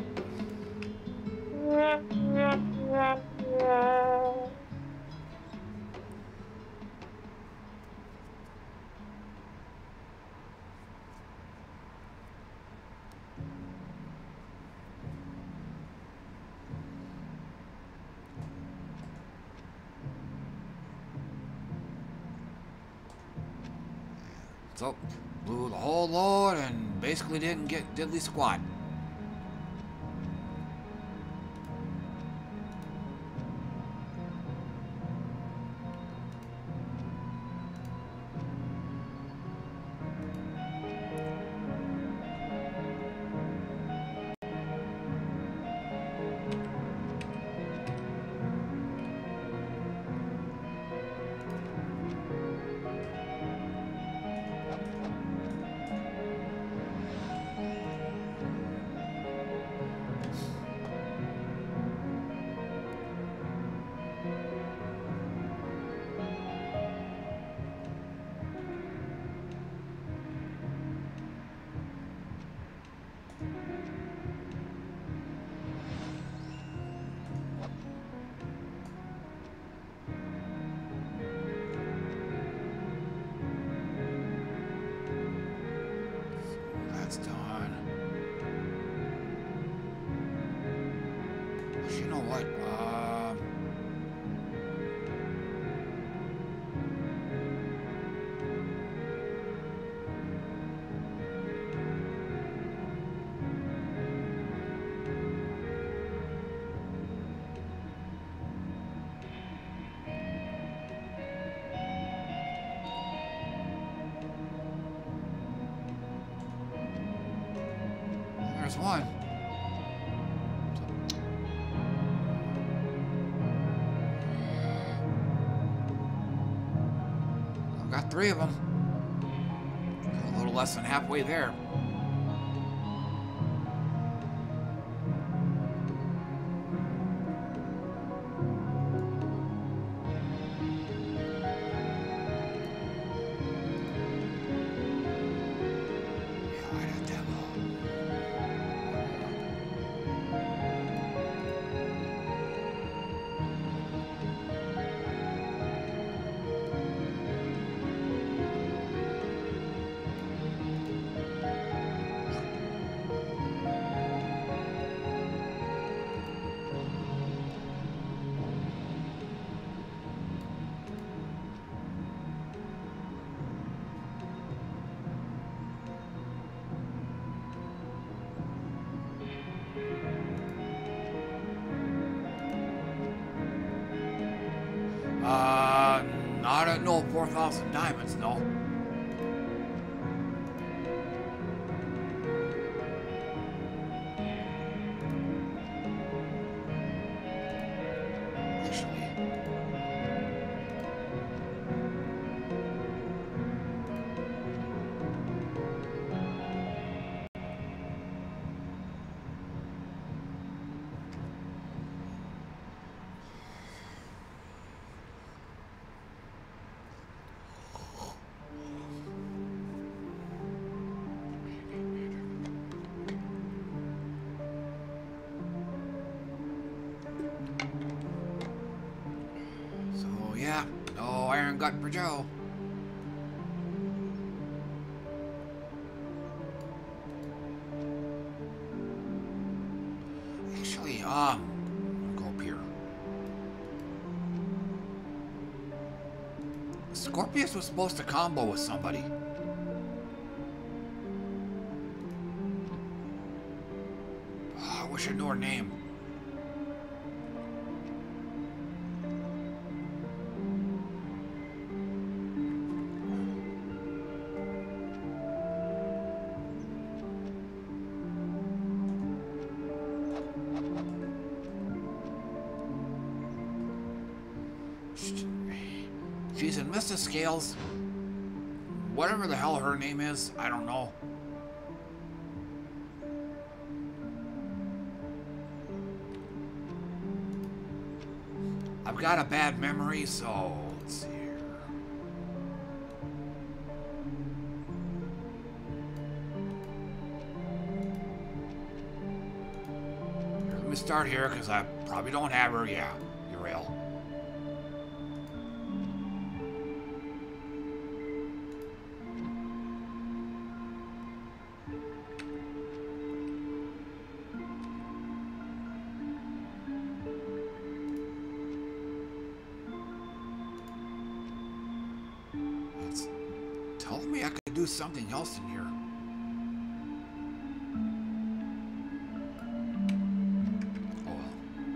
So, blew the whole load and basically didn't get diddly squat. That's done. You know what? There's one. I've got three of them. A little less than halfway there. Not at no 4,000 diamonds, no. Yeah, no iron gut for Joe. Actually, I'll go up here. Scorpius was supposed to combo with somebody. Oh, I wish I knew her name. She's in Mr. Scales. Whatever the hell her name is, I don't know. I've got a bad memory, so let's see here. Let me start here because I probably don't have her. Yeah, Uriel. Something else in here. Oh well.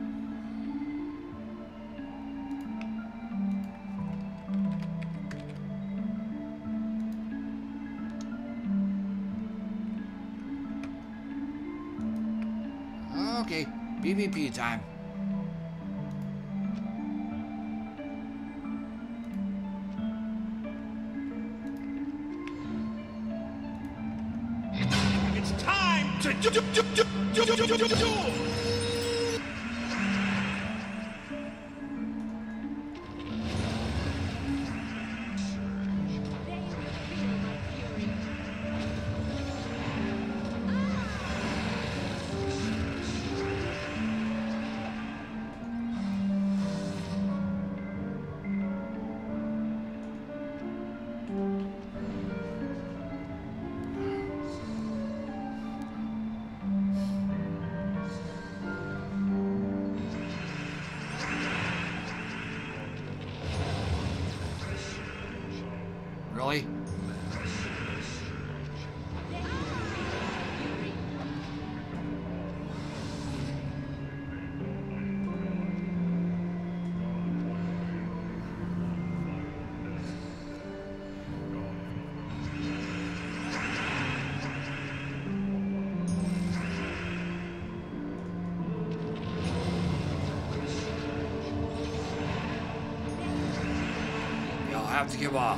Okay, PvP time. Really? You'll have to give up.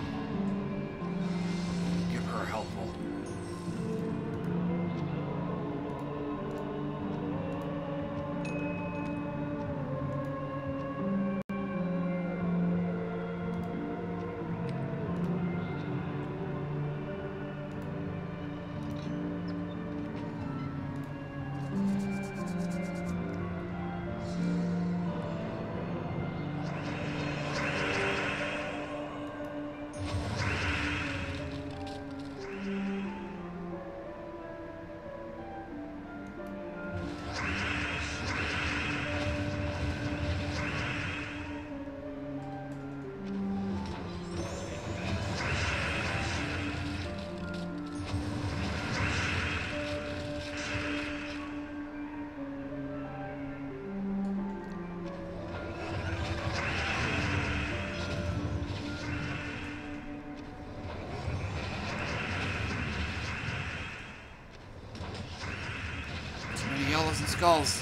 skulls.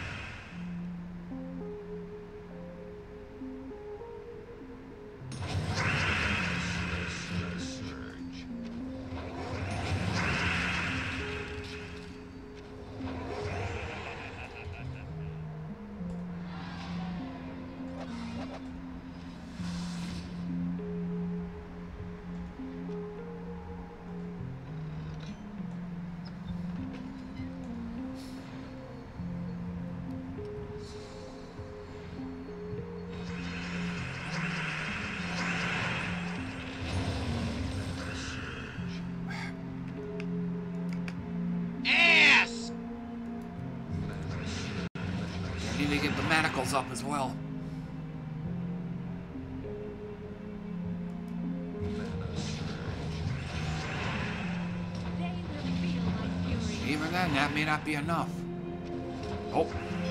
Ass! I need to get the manacles up as well. Even then, that may not be enough. Oh.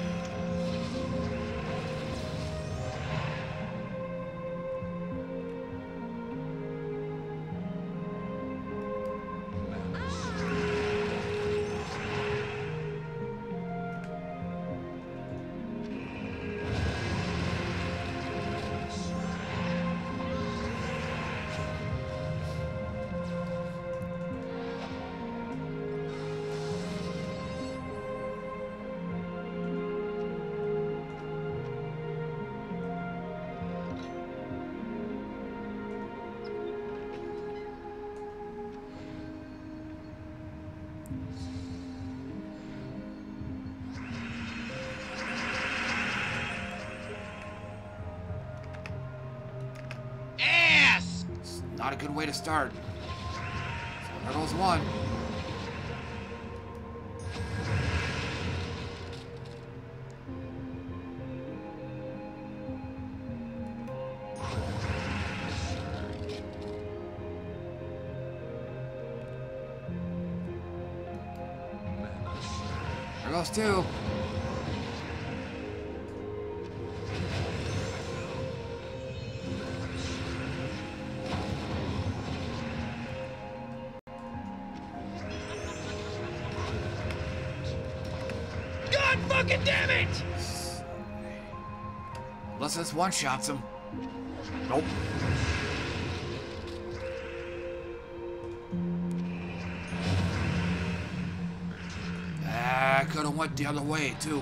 Ass! Not a good way to start. So there goes one. There goes two. God fucking damn it! Unless this one-shots him. Nope. I could have went the other way, too.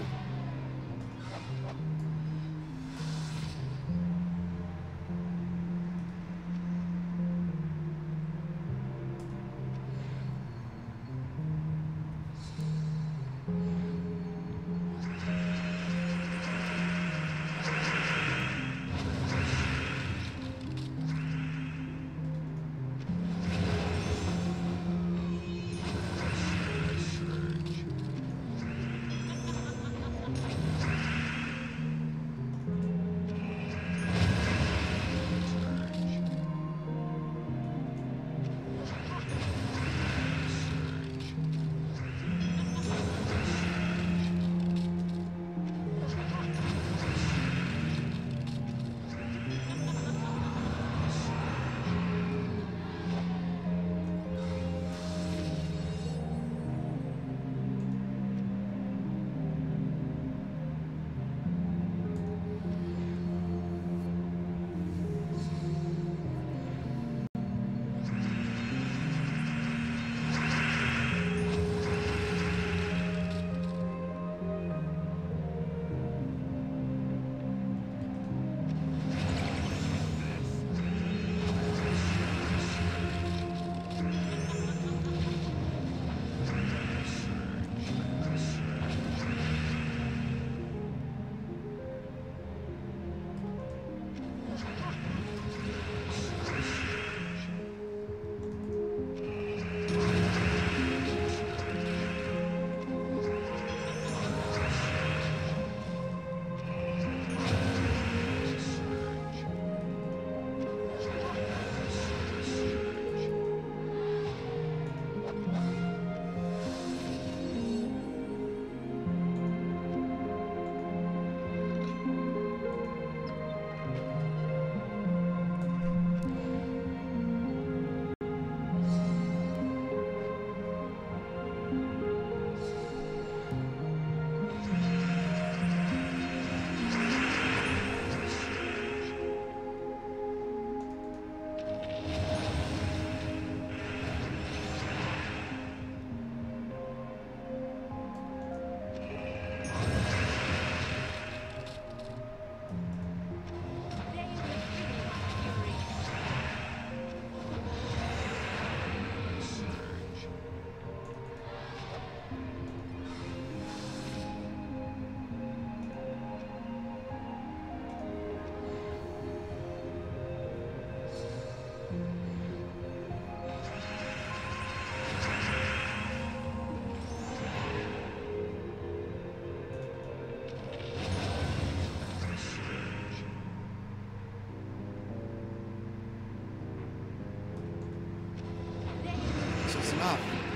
up.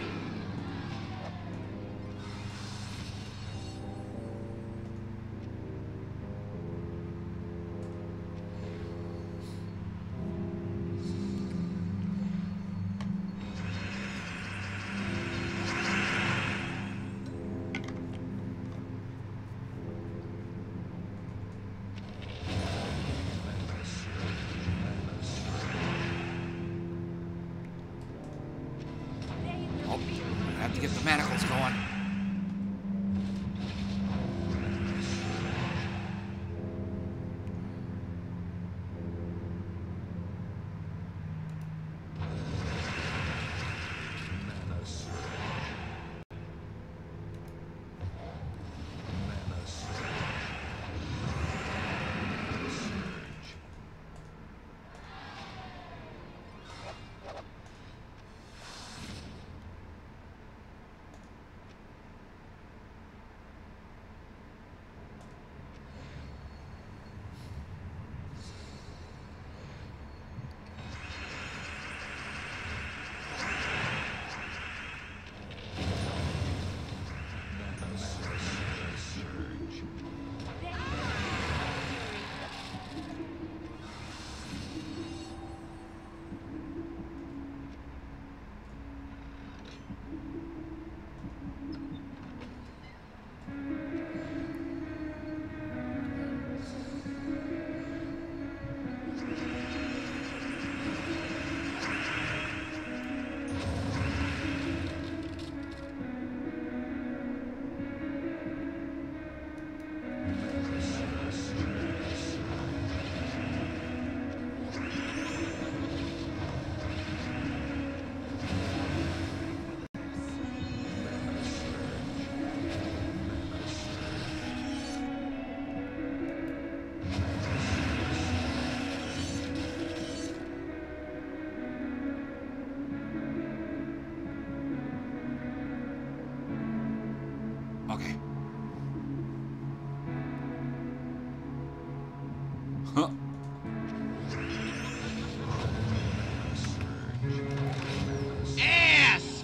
Have to get the manacles going. Okay. Huh. Ass!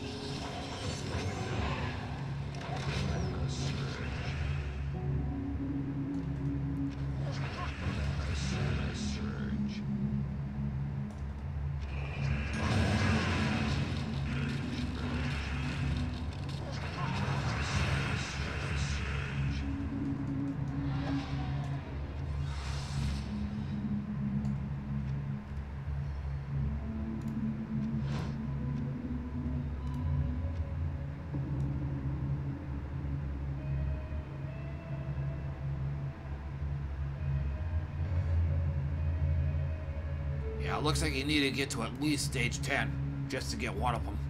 Yeah, it looks like you need to get to at least stage 10 just to get one of them.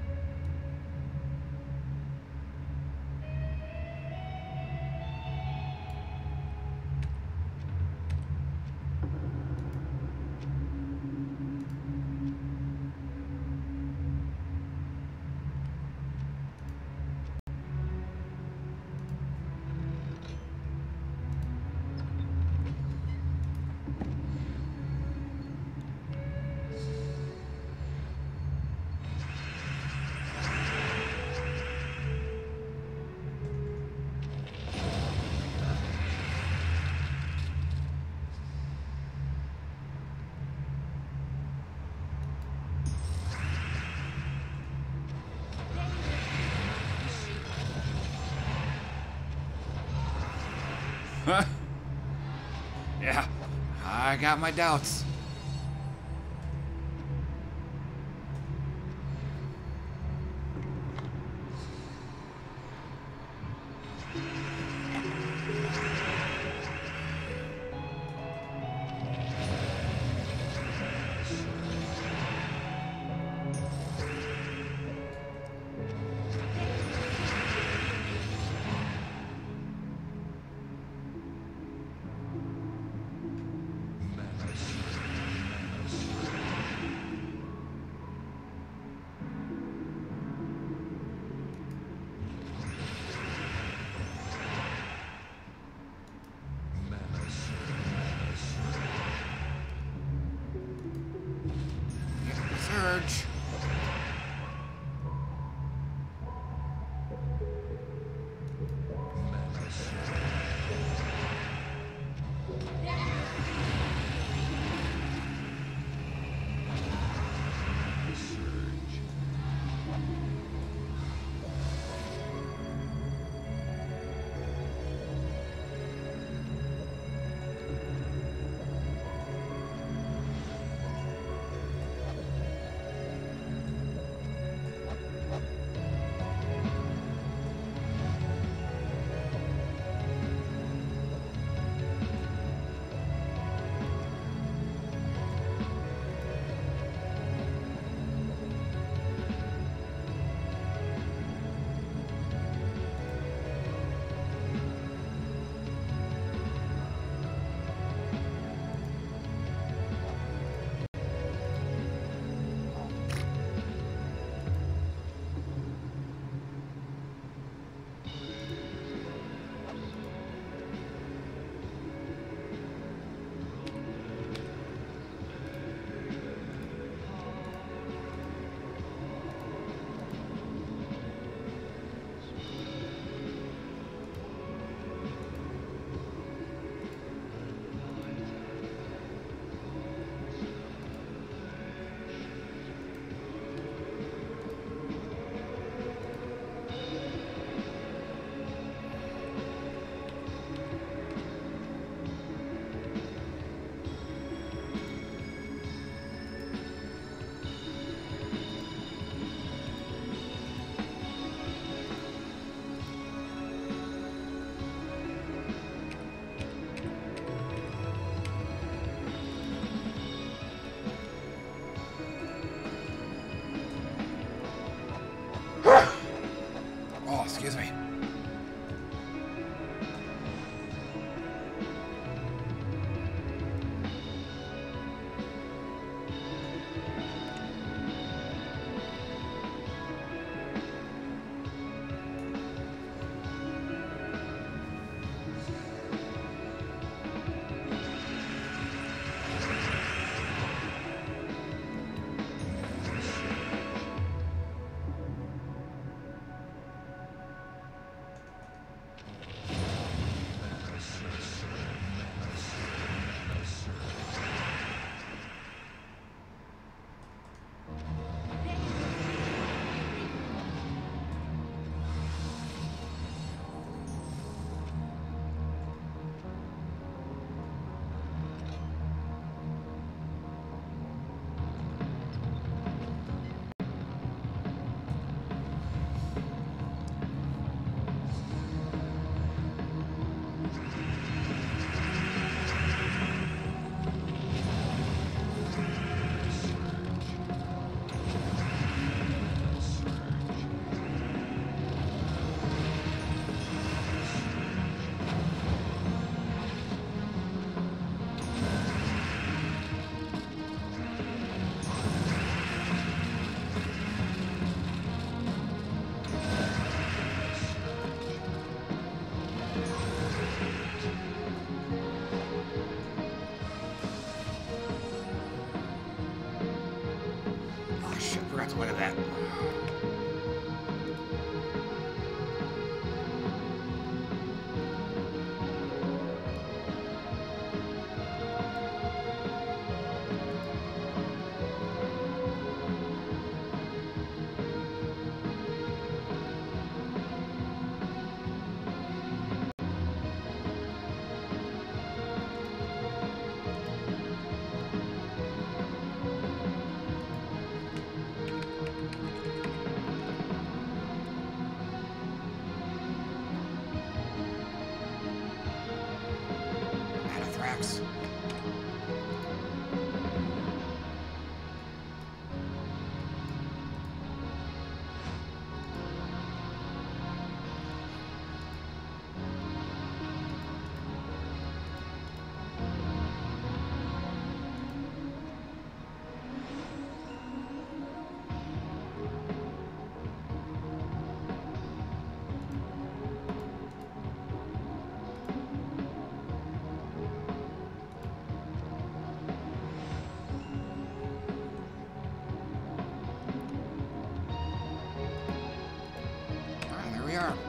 Yeah, I got my doubts. shit, I forgot to look at that. Anthrax. There we are.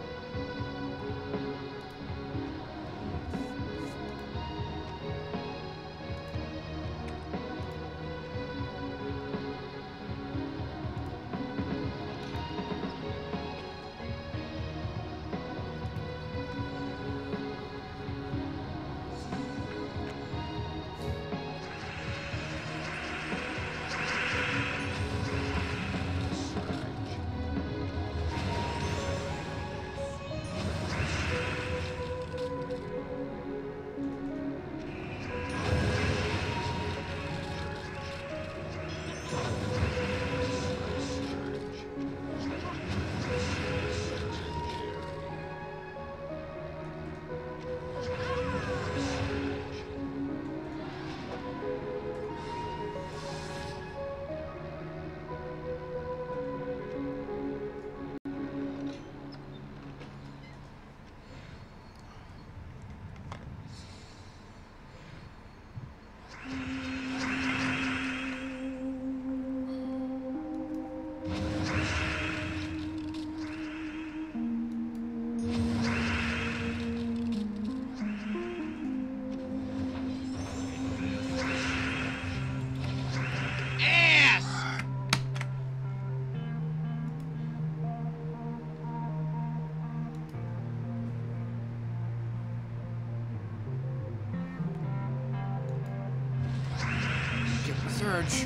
Surge.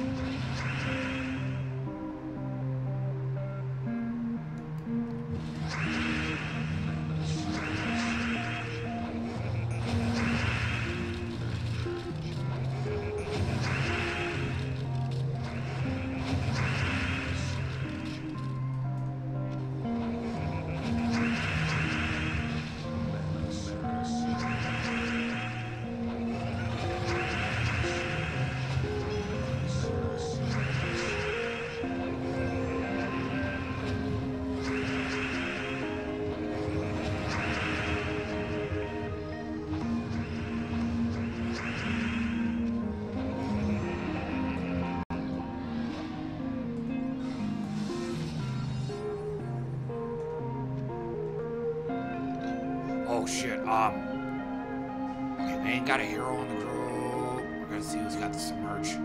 Oh shit, okay, they ain't got a hero on the group. We're gonna see who's got the submerge.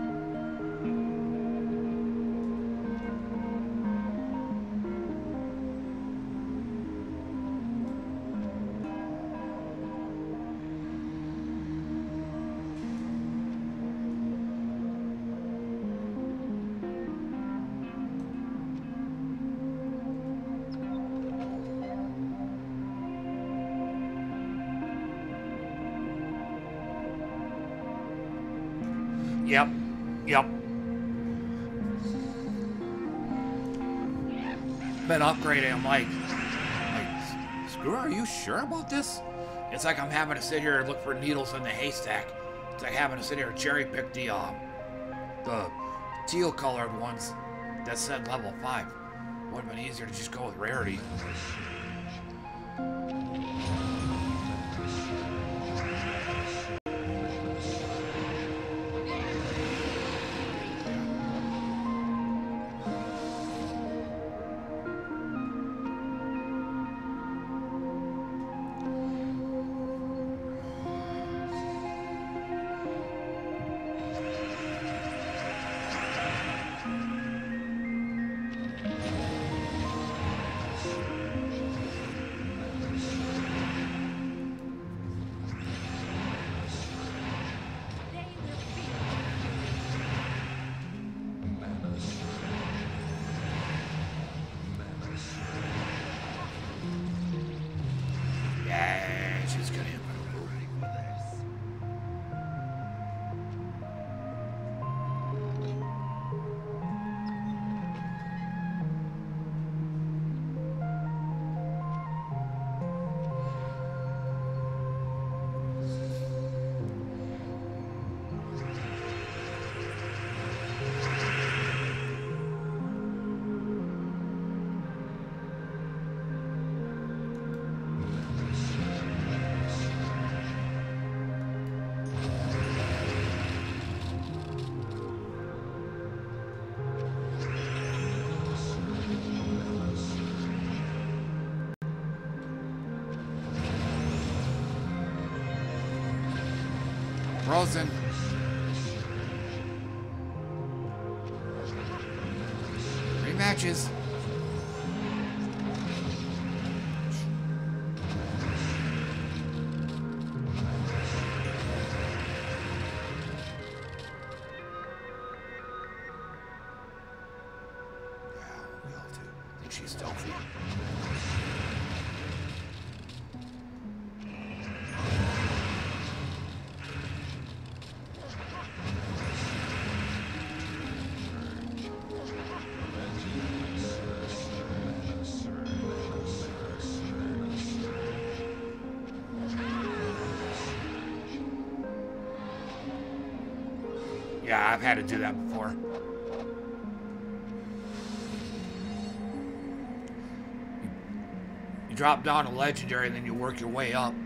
Yep. Been upgrading. I'm like, Screw, are you sure about this? It's like I'm having to sit here and look for needles in the haystack. It's like having to sit here and cherry pick the teal colored ones that said level 5. Would have been easier to just go with rarity. Frozen. Rematches. She's stealthy. Yeah, I've had to do that before. You drop down a legendary and then you work your way up.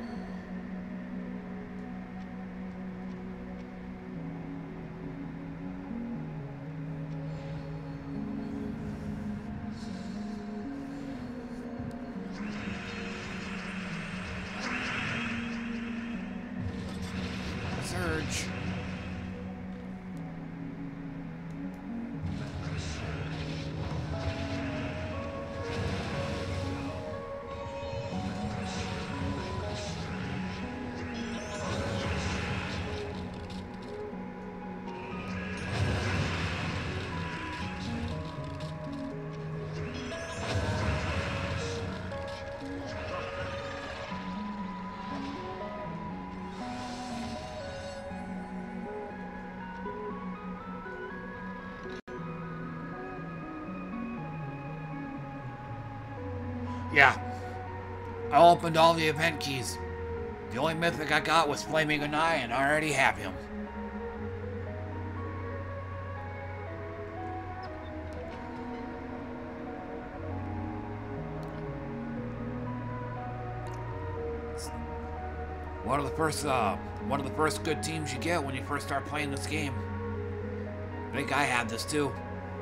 Surge. Yeah. I opened all the event keys. The only mythic I got was Flaming Anai, and I already have him. One of the first good teams you get when you first start playing this game. I think I had this too.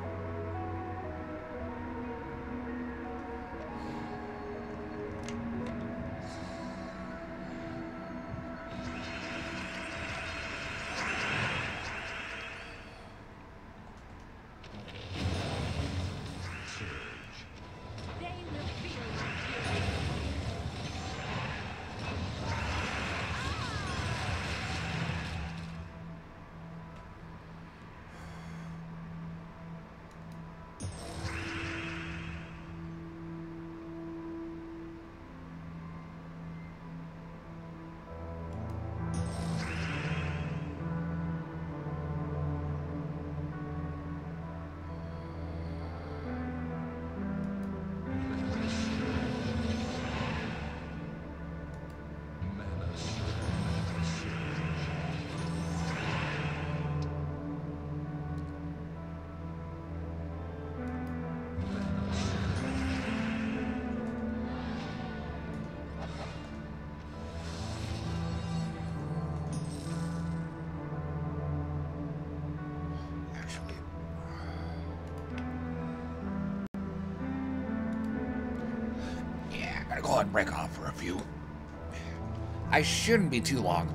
Go ahead and break off for a few. I shouldn't be too long.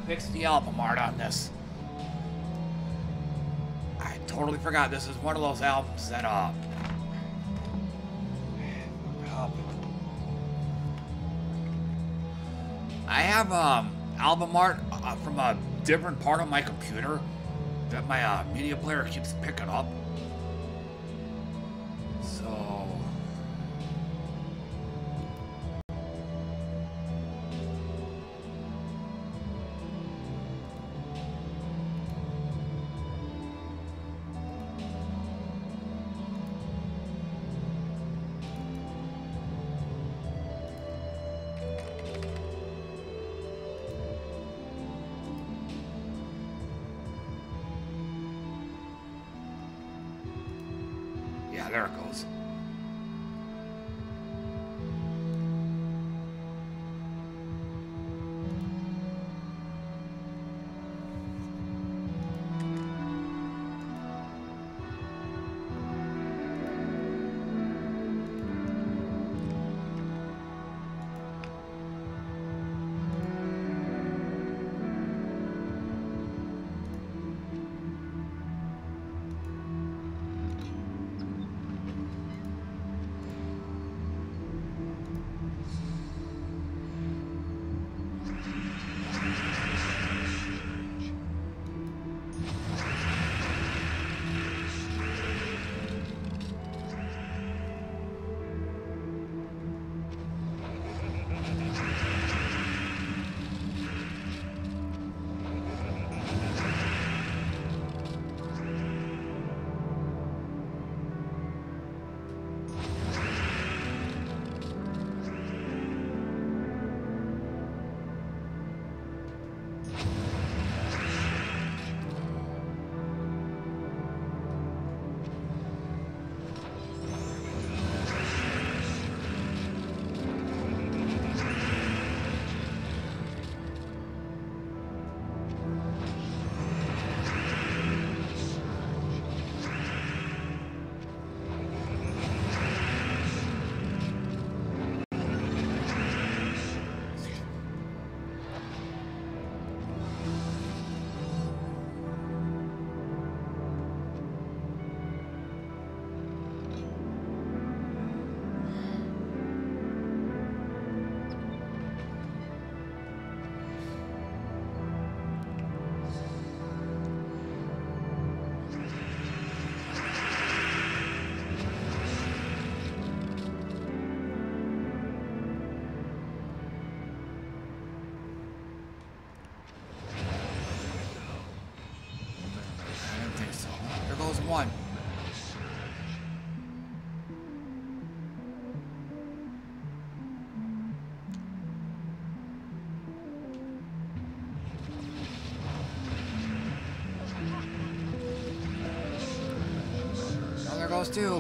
fix the album art on this. I totally forgot this is one of those albums that, I have, album art from a different part of my computer that my, media player keeps picking up. So... yeah, there it goes. One. Oh, there goes two.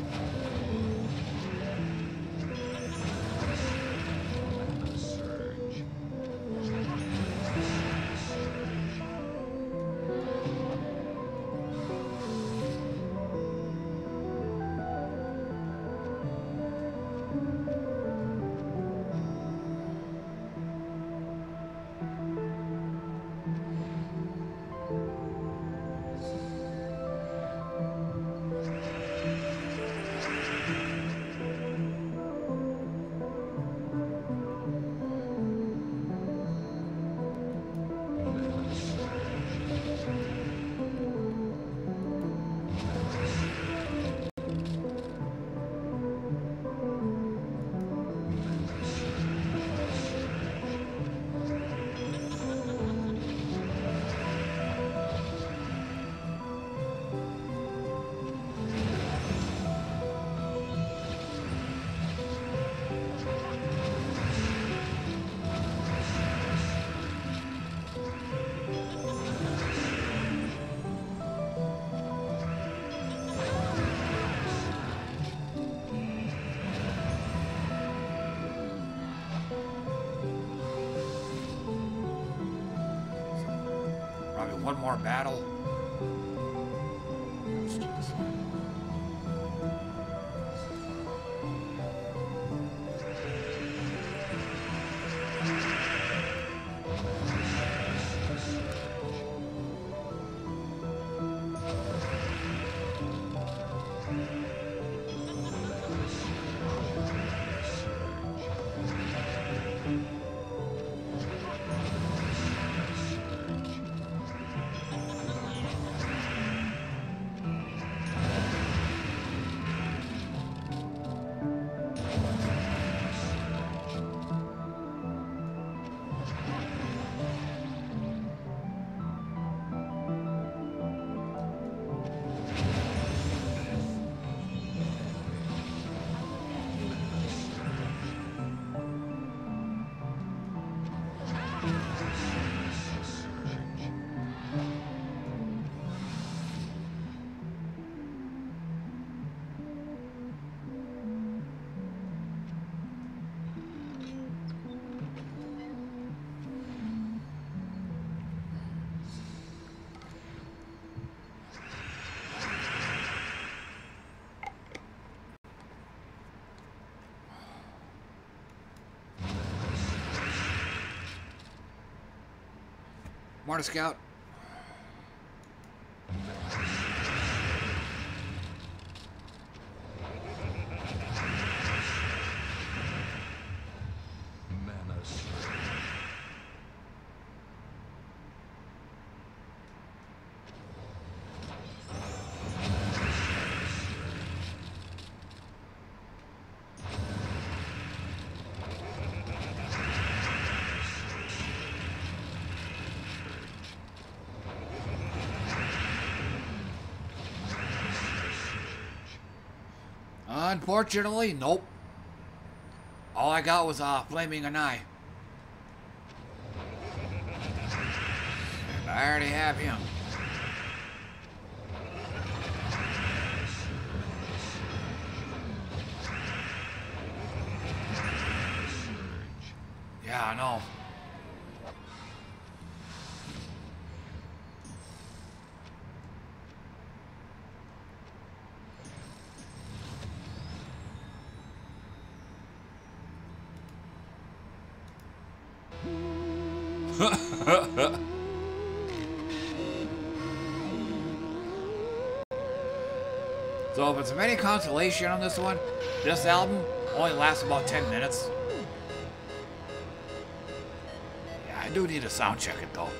One more battle. Mortar Scout. Unfortunately, nope. All I got was Flaming Anai. And I already have him. Yeah, I know. So if it's of any consolation on this one, this album only lasts about 10 minutes. Yeah, I do need to sound check it though.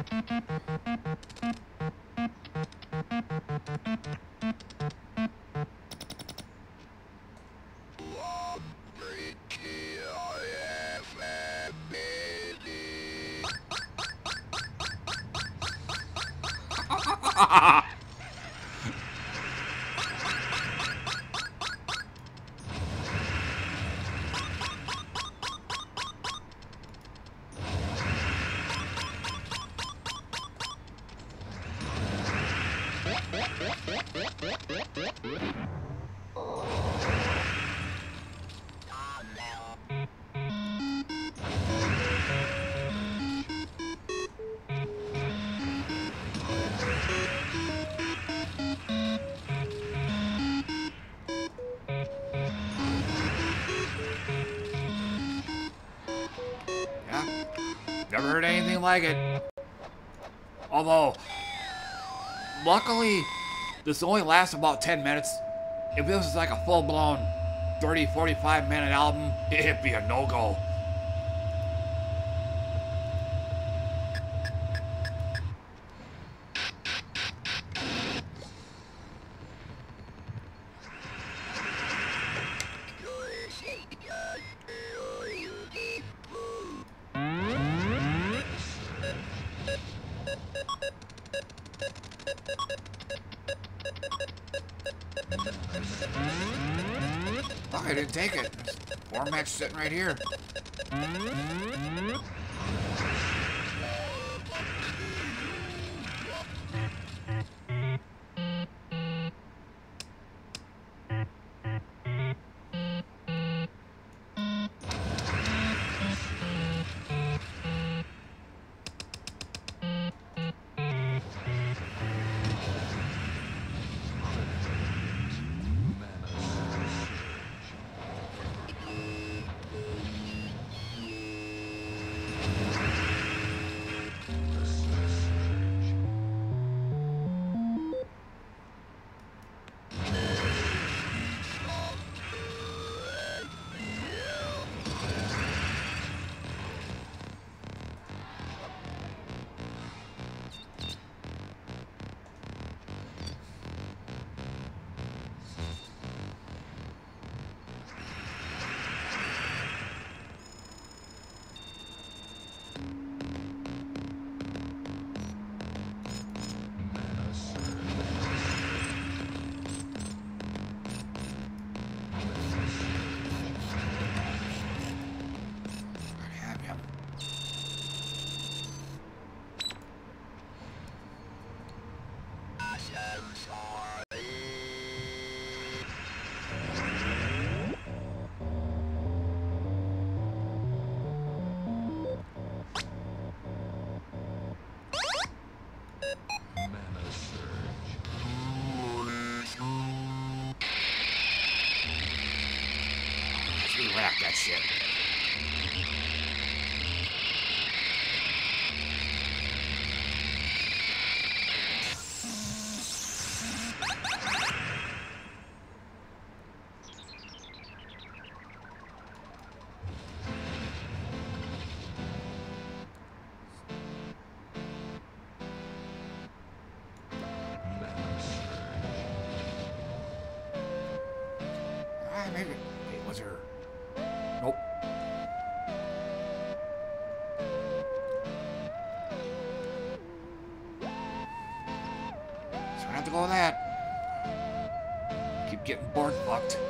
Never heard anything like it. Although, luckily, this only lasts about 10 minutes. If this was like a full-blown 30, 45-minute album, it'd be a no-go. Oh, I didn't take it. Formats sitting right here. Rack that shit. Maybe. Wait, was there? Nope. So I have to go with that. Keep getting board fucked.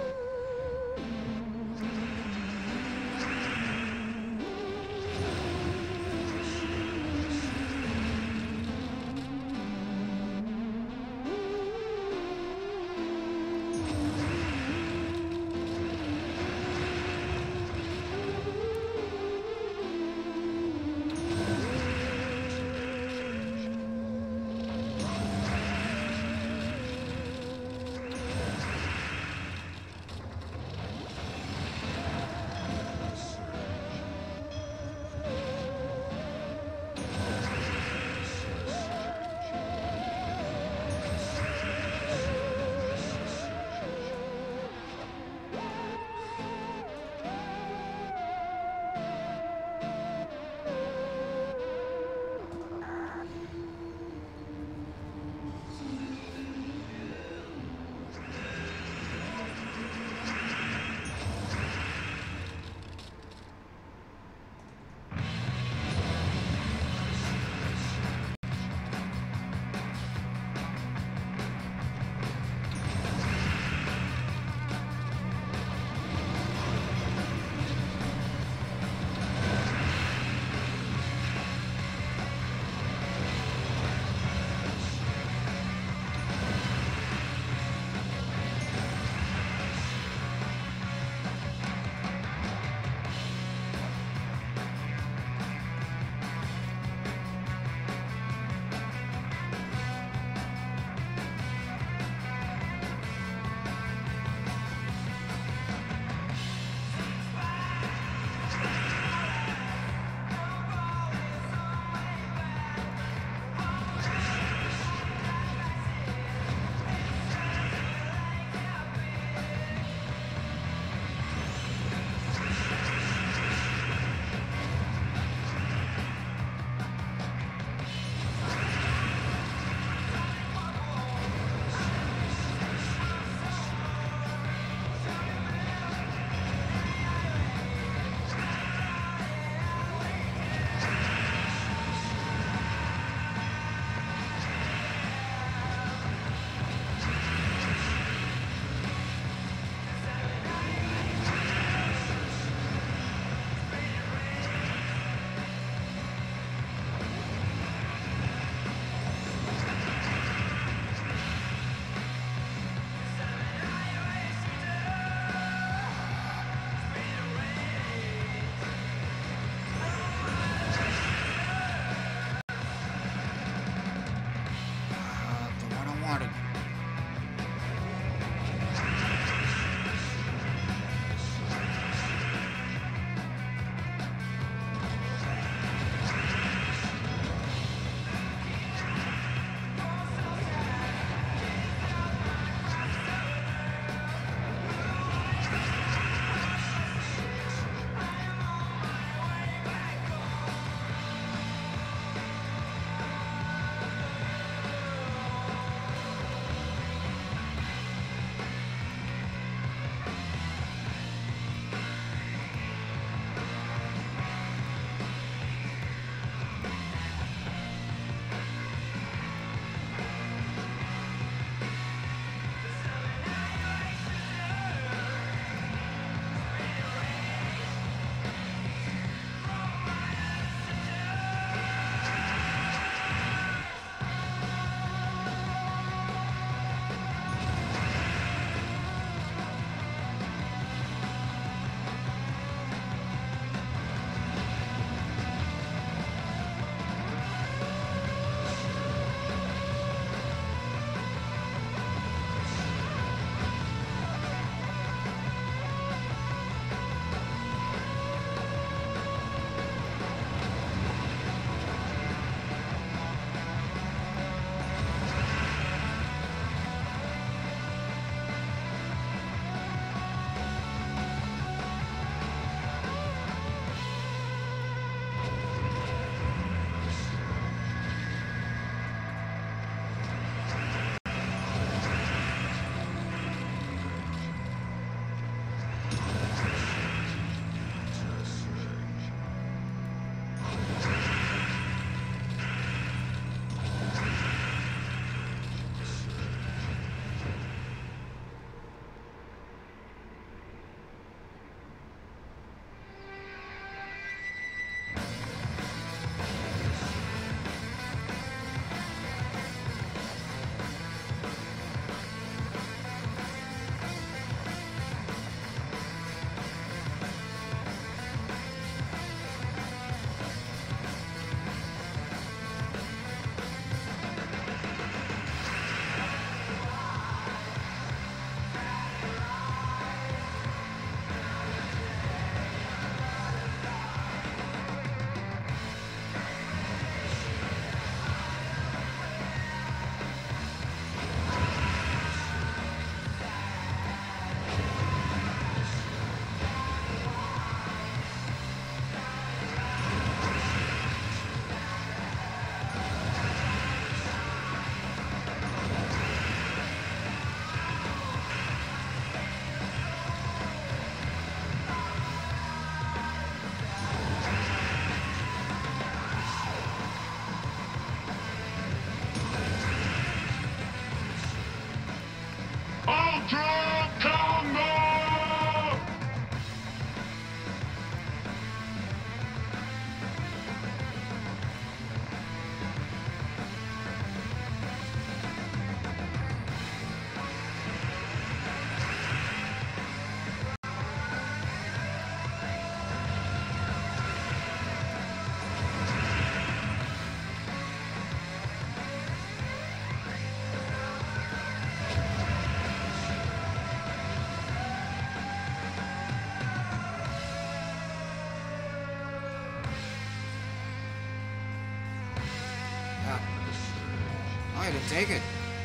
Oh, I didn't take it.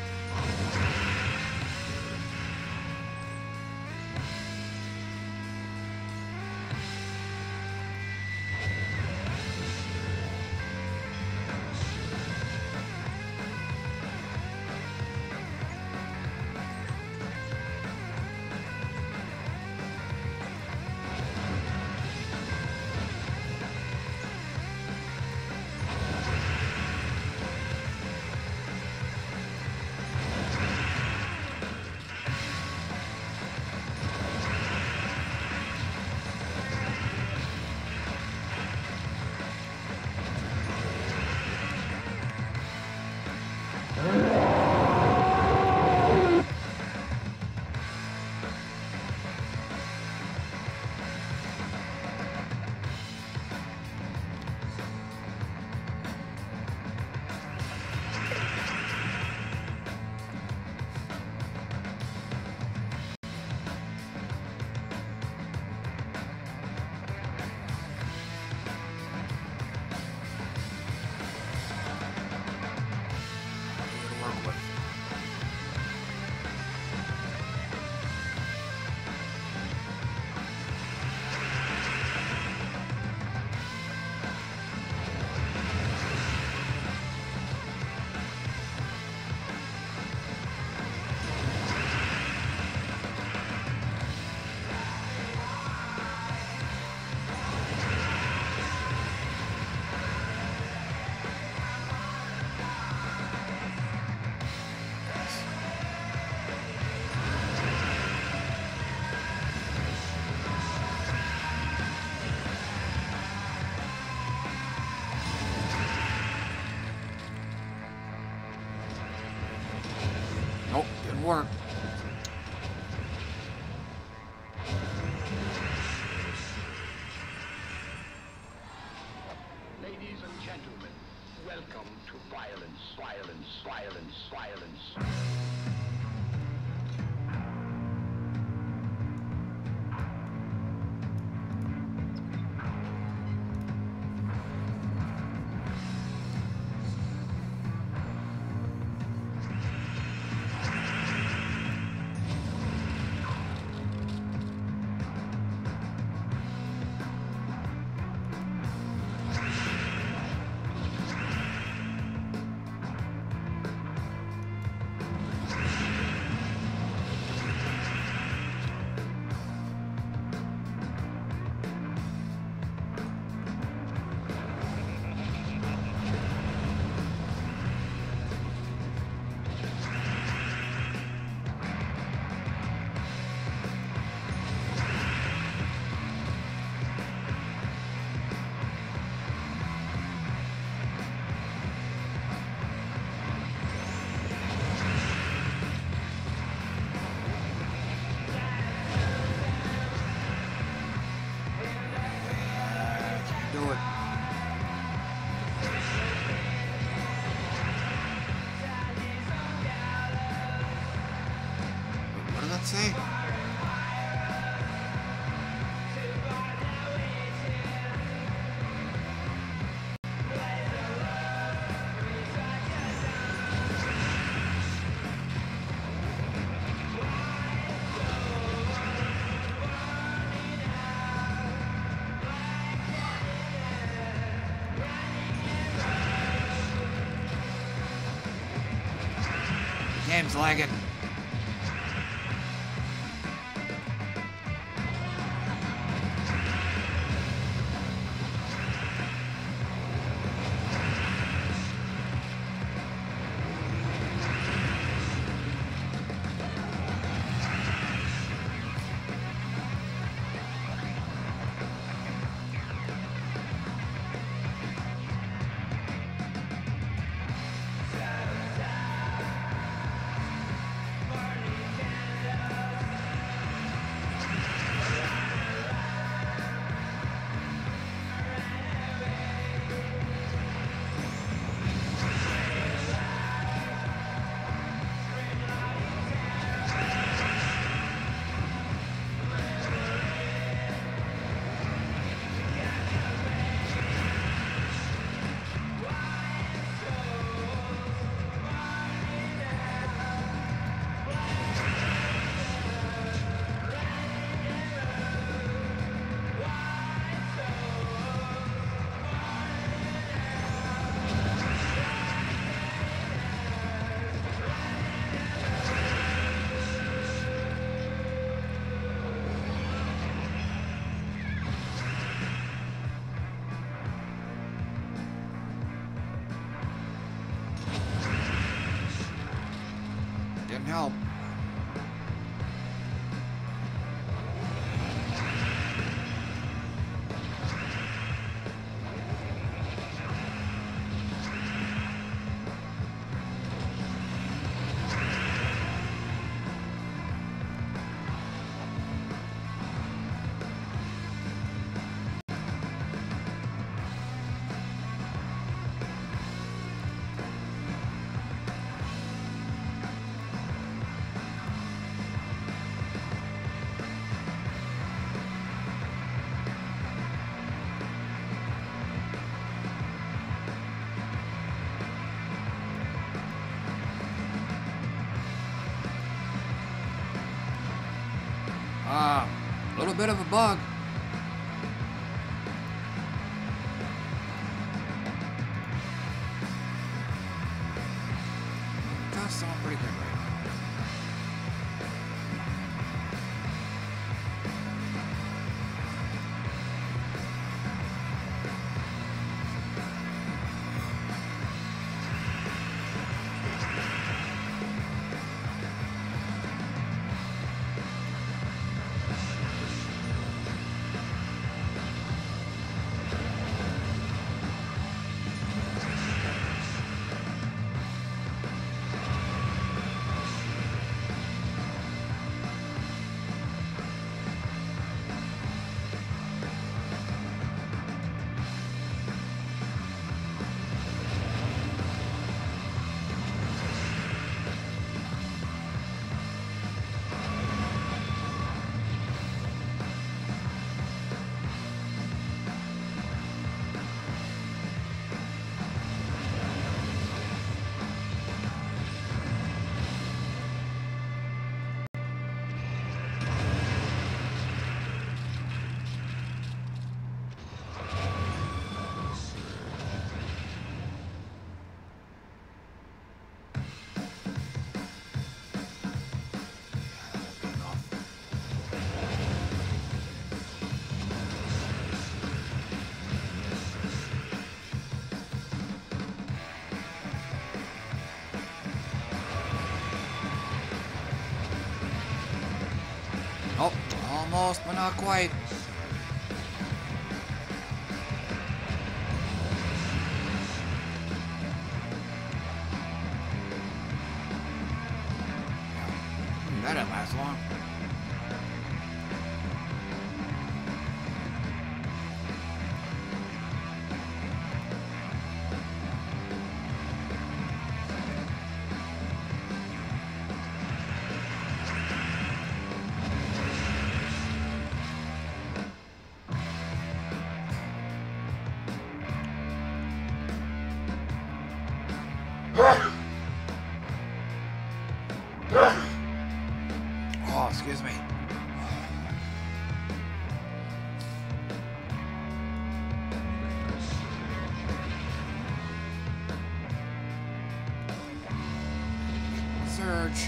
Nope, didn't work. Ladies and gentlemen, welcome to violence, violence, violence, violence. Do it. What did that say? Game's lagging. didn't help. A little bit of a bug. Does sound pretty good right now. Oh, almost, but not quite. That didn't last long. Oh, excuse me. Surge.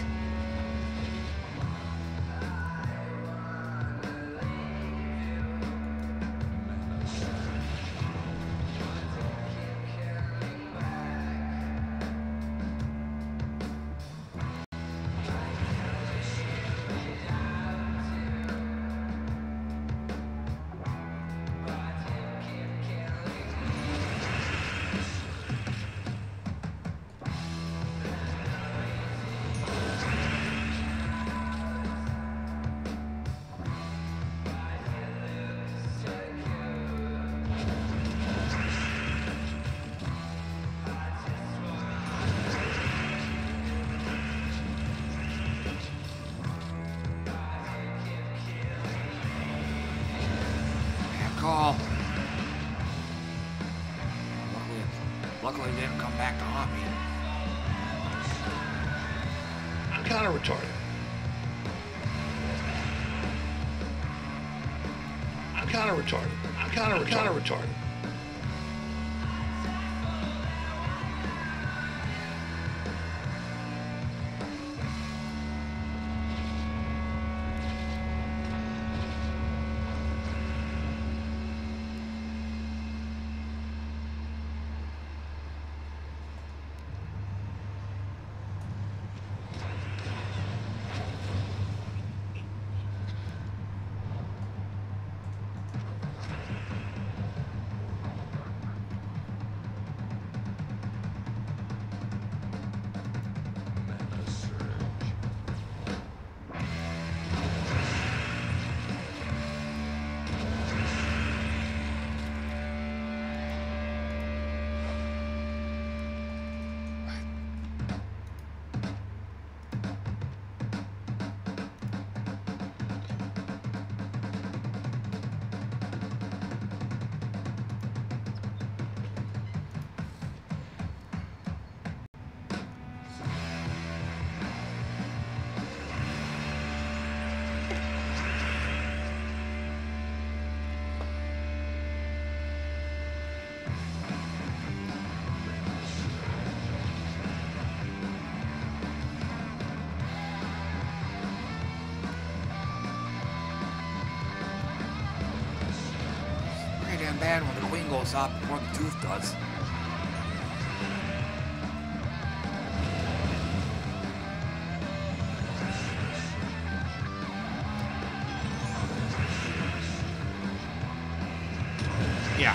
Call. Luckily, they didn't come back to haunt me. I'm kind of retarded. I'm kind of retarded. I'm kind of retarded. damn bad when the queen goes up before the tooth does. Yeah.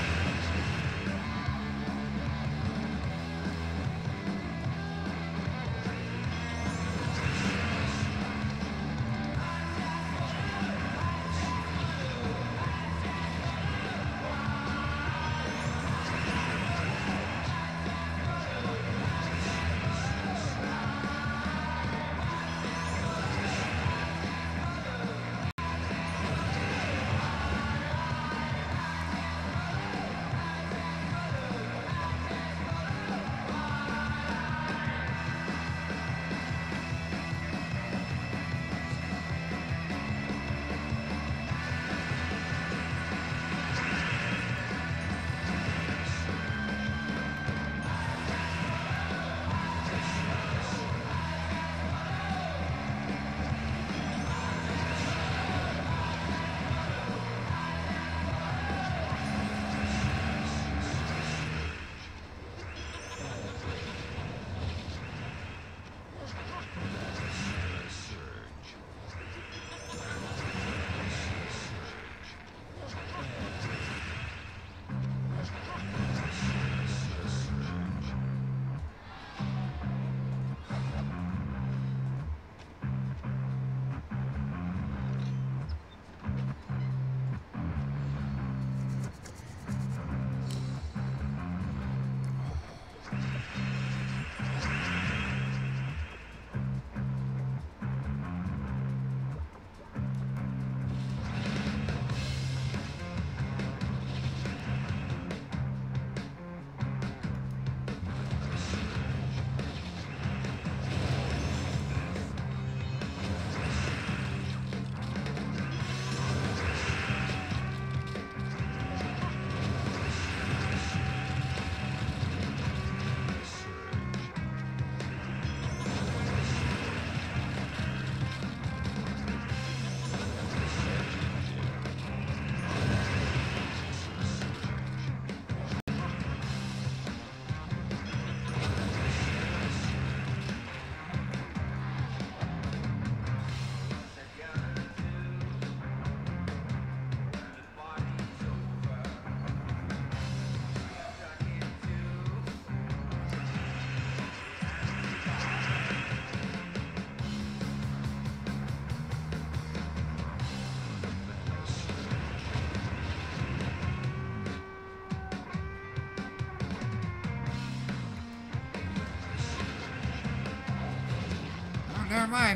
Never mind.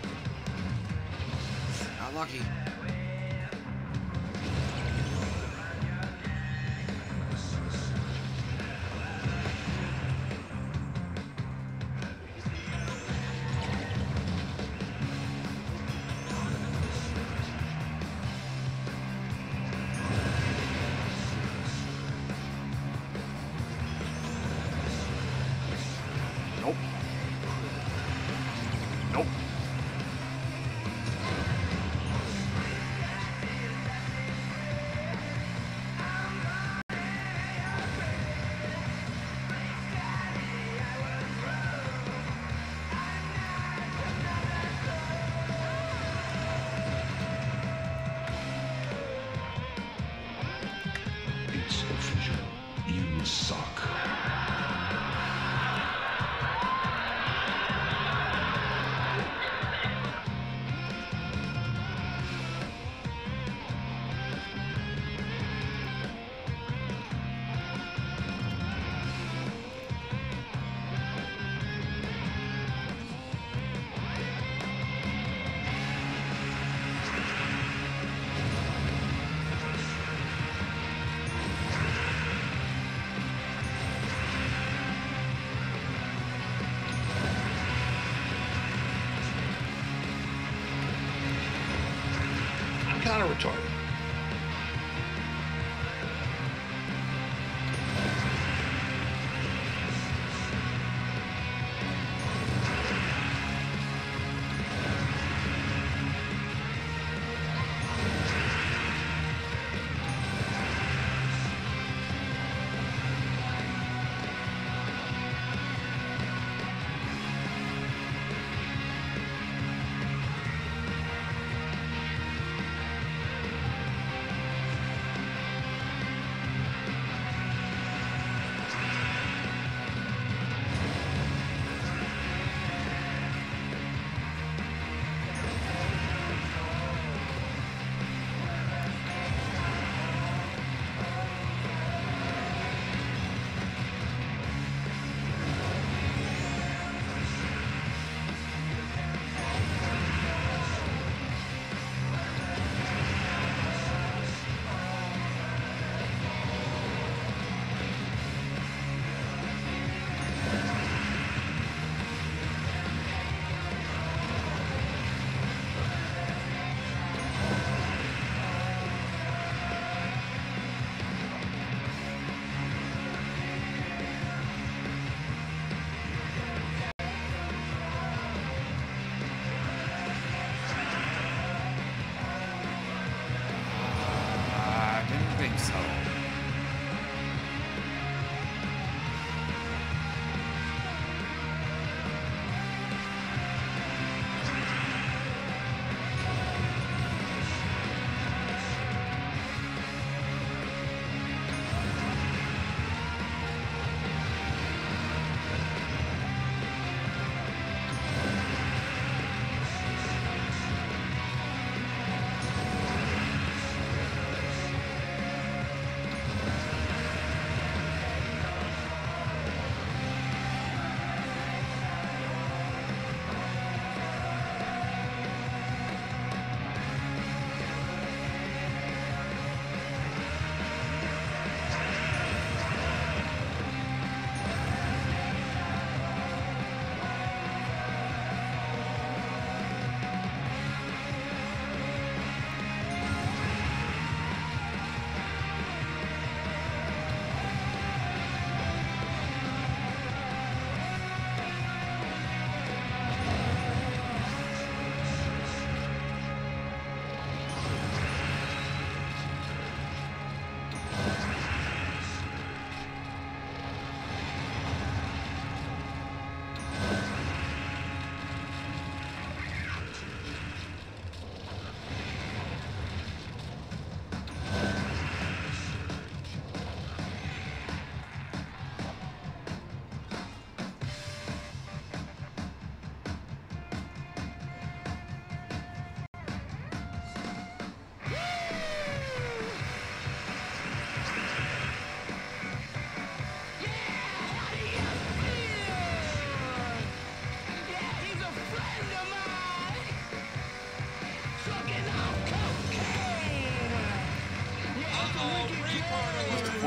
Not lucky. Nope. Nope. It's official. You suck. Kind of retarded.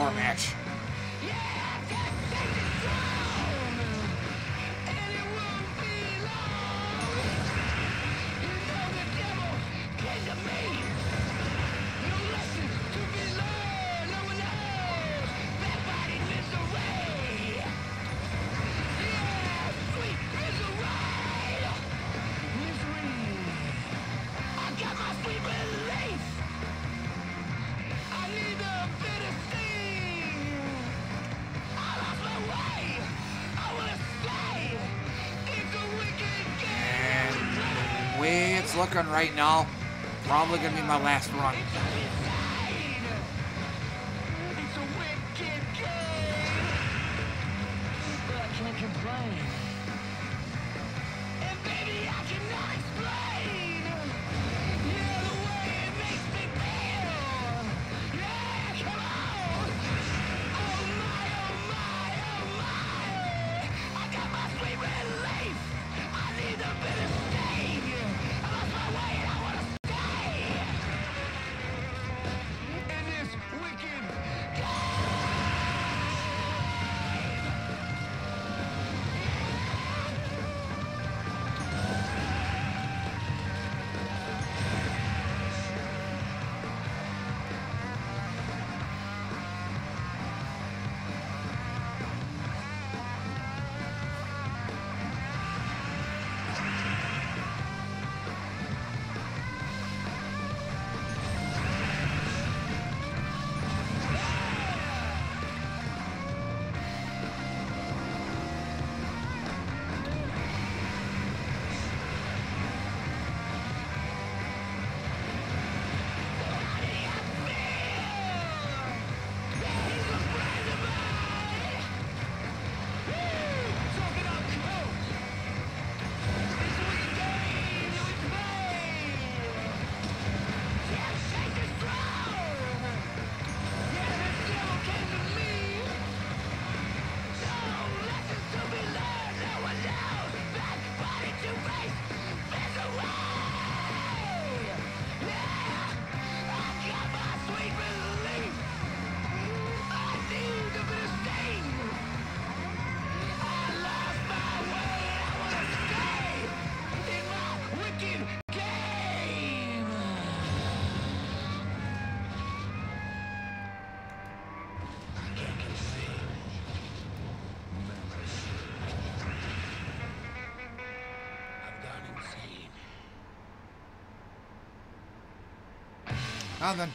more match. Looking right now, probably gonna be my last run. It's a wicked game, but I can't complain. And baby, I cannot explain. Yeah, the way it makes me feel. Yeah, come on. Oh my, oh my, oh my. I got my sweet relief. I need a bit of sting. Then.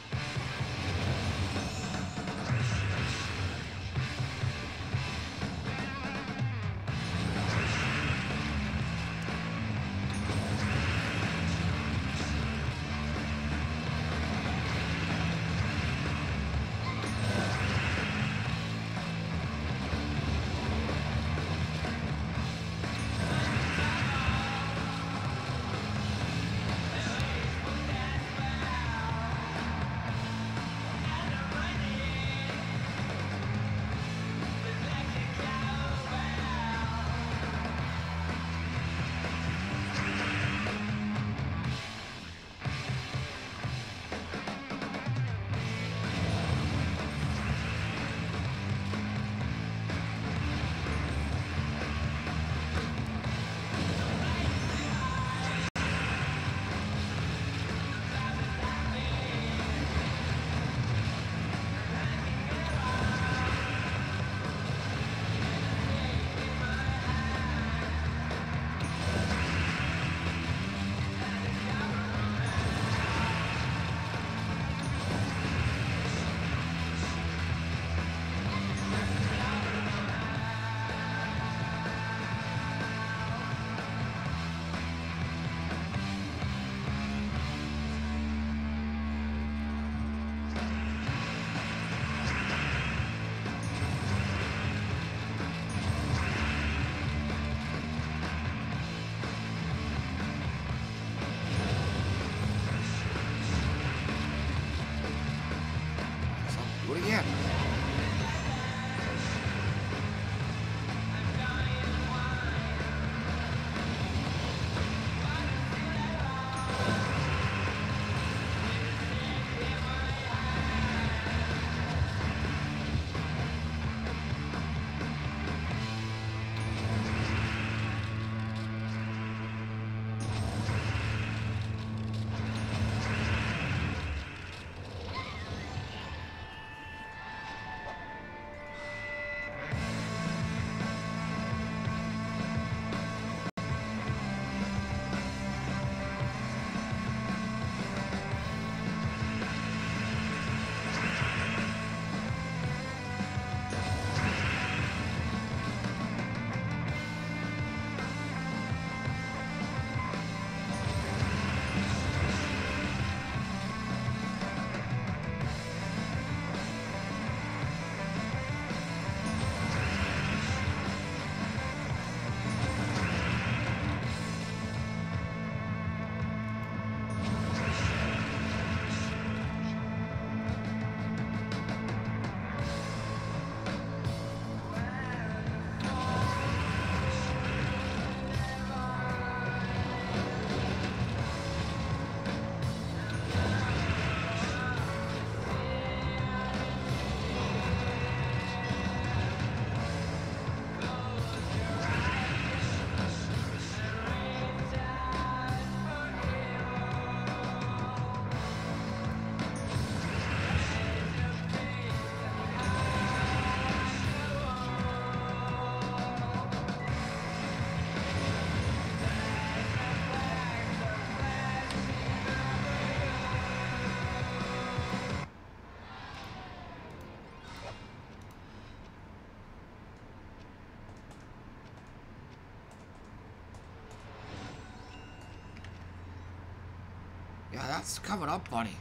Yeah, that's coming up funny.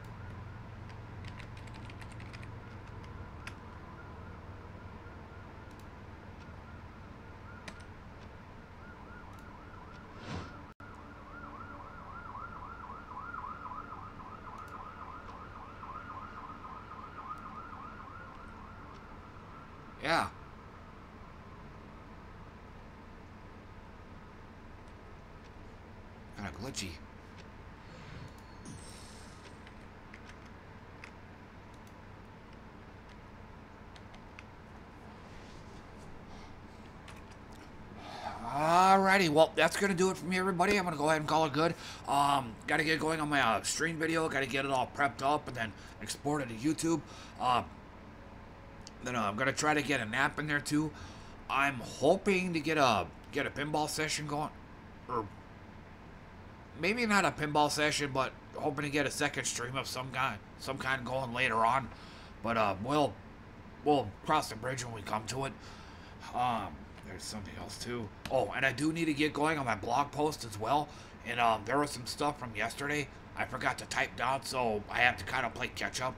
Yeah. Kind of glitchy. Alrighty, well, that's gonna do it for me, everybody. I'm gonna go ahead and call it good. Gotta get going on my stream video. Gotta get it all prepped up and then export it to YouTube. Then I'm gonna try to get a nap in there too. I'm hoping to get a pinball session going, or maybe not a pinball session, but hoping to get a second stream of some kind going later on. But we'll cross the bridge when we come to it. There's something else too. Oh, and I do need to get going on my blog post as well. And there was some stuff from yesterday I forgot to type down, so I have to kind of play catch up.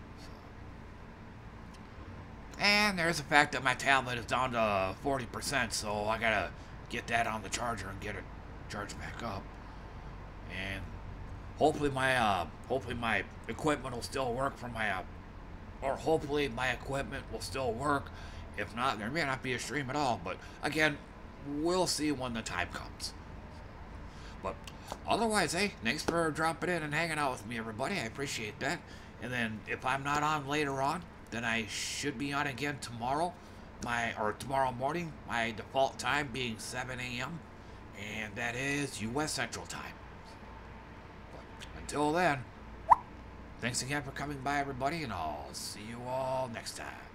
And there's the fact that my tablet is down to 40%, so I gotta get that on the charger and get it charged back up. And hopefully my equipment will still work for my or hopefully my equipment will still work. If not, there may not be a stream at all, but again, we'll see when the time comes. But otherwise, hey, thanks for dropping in and hanging out with me, everybody. I appreciate that. And then if I'm not on later on, then I should be on again tomorrow, tomorrow morning, my default time being 7 a.m. and that is U.S. Central Time. But until then, thanks again for coming by, everybody, and I'll see you all next time.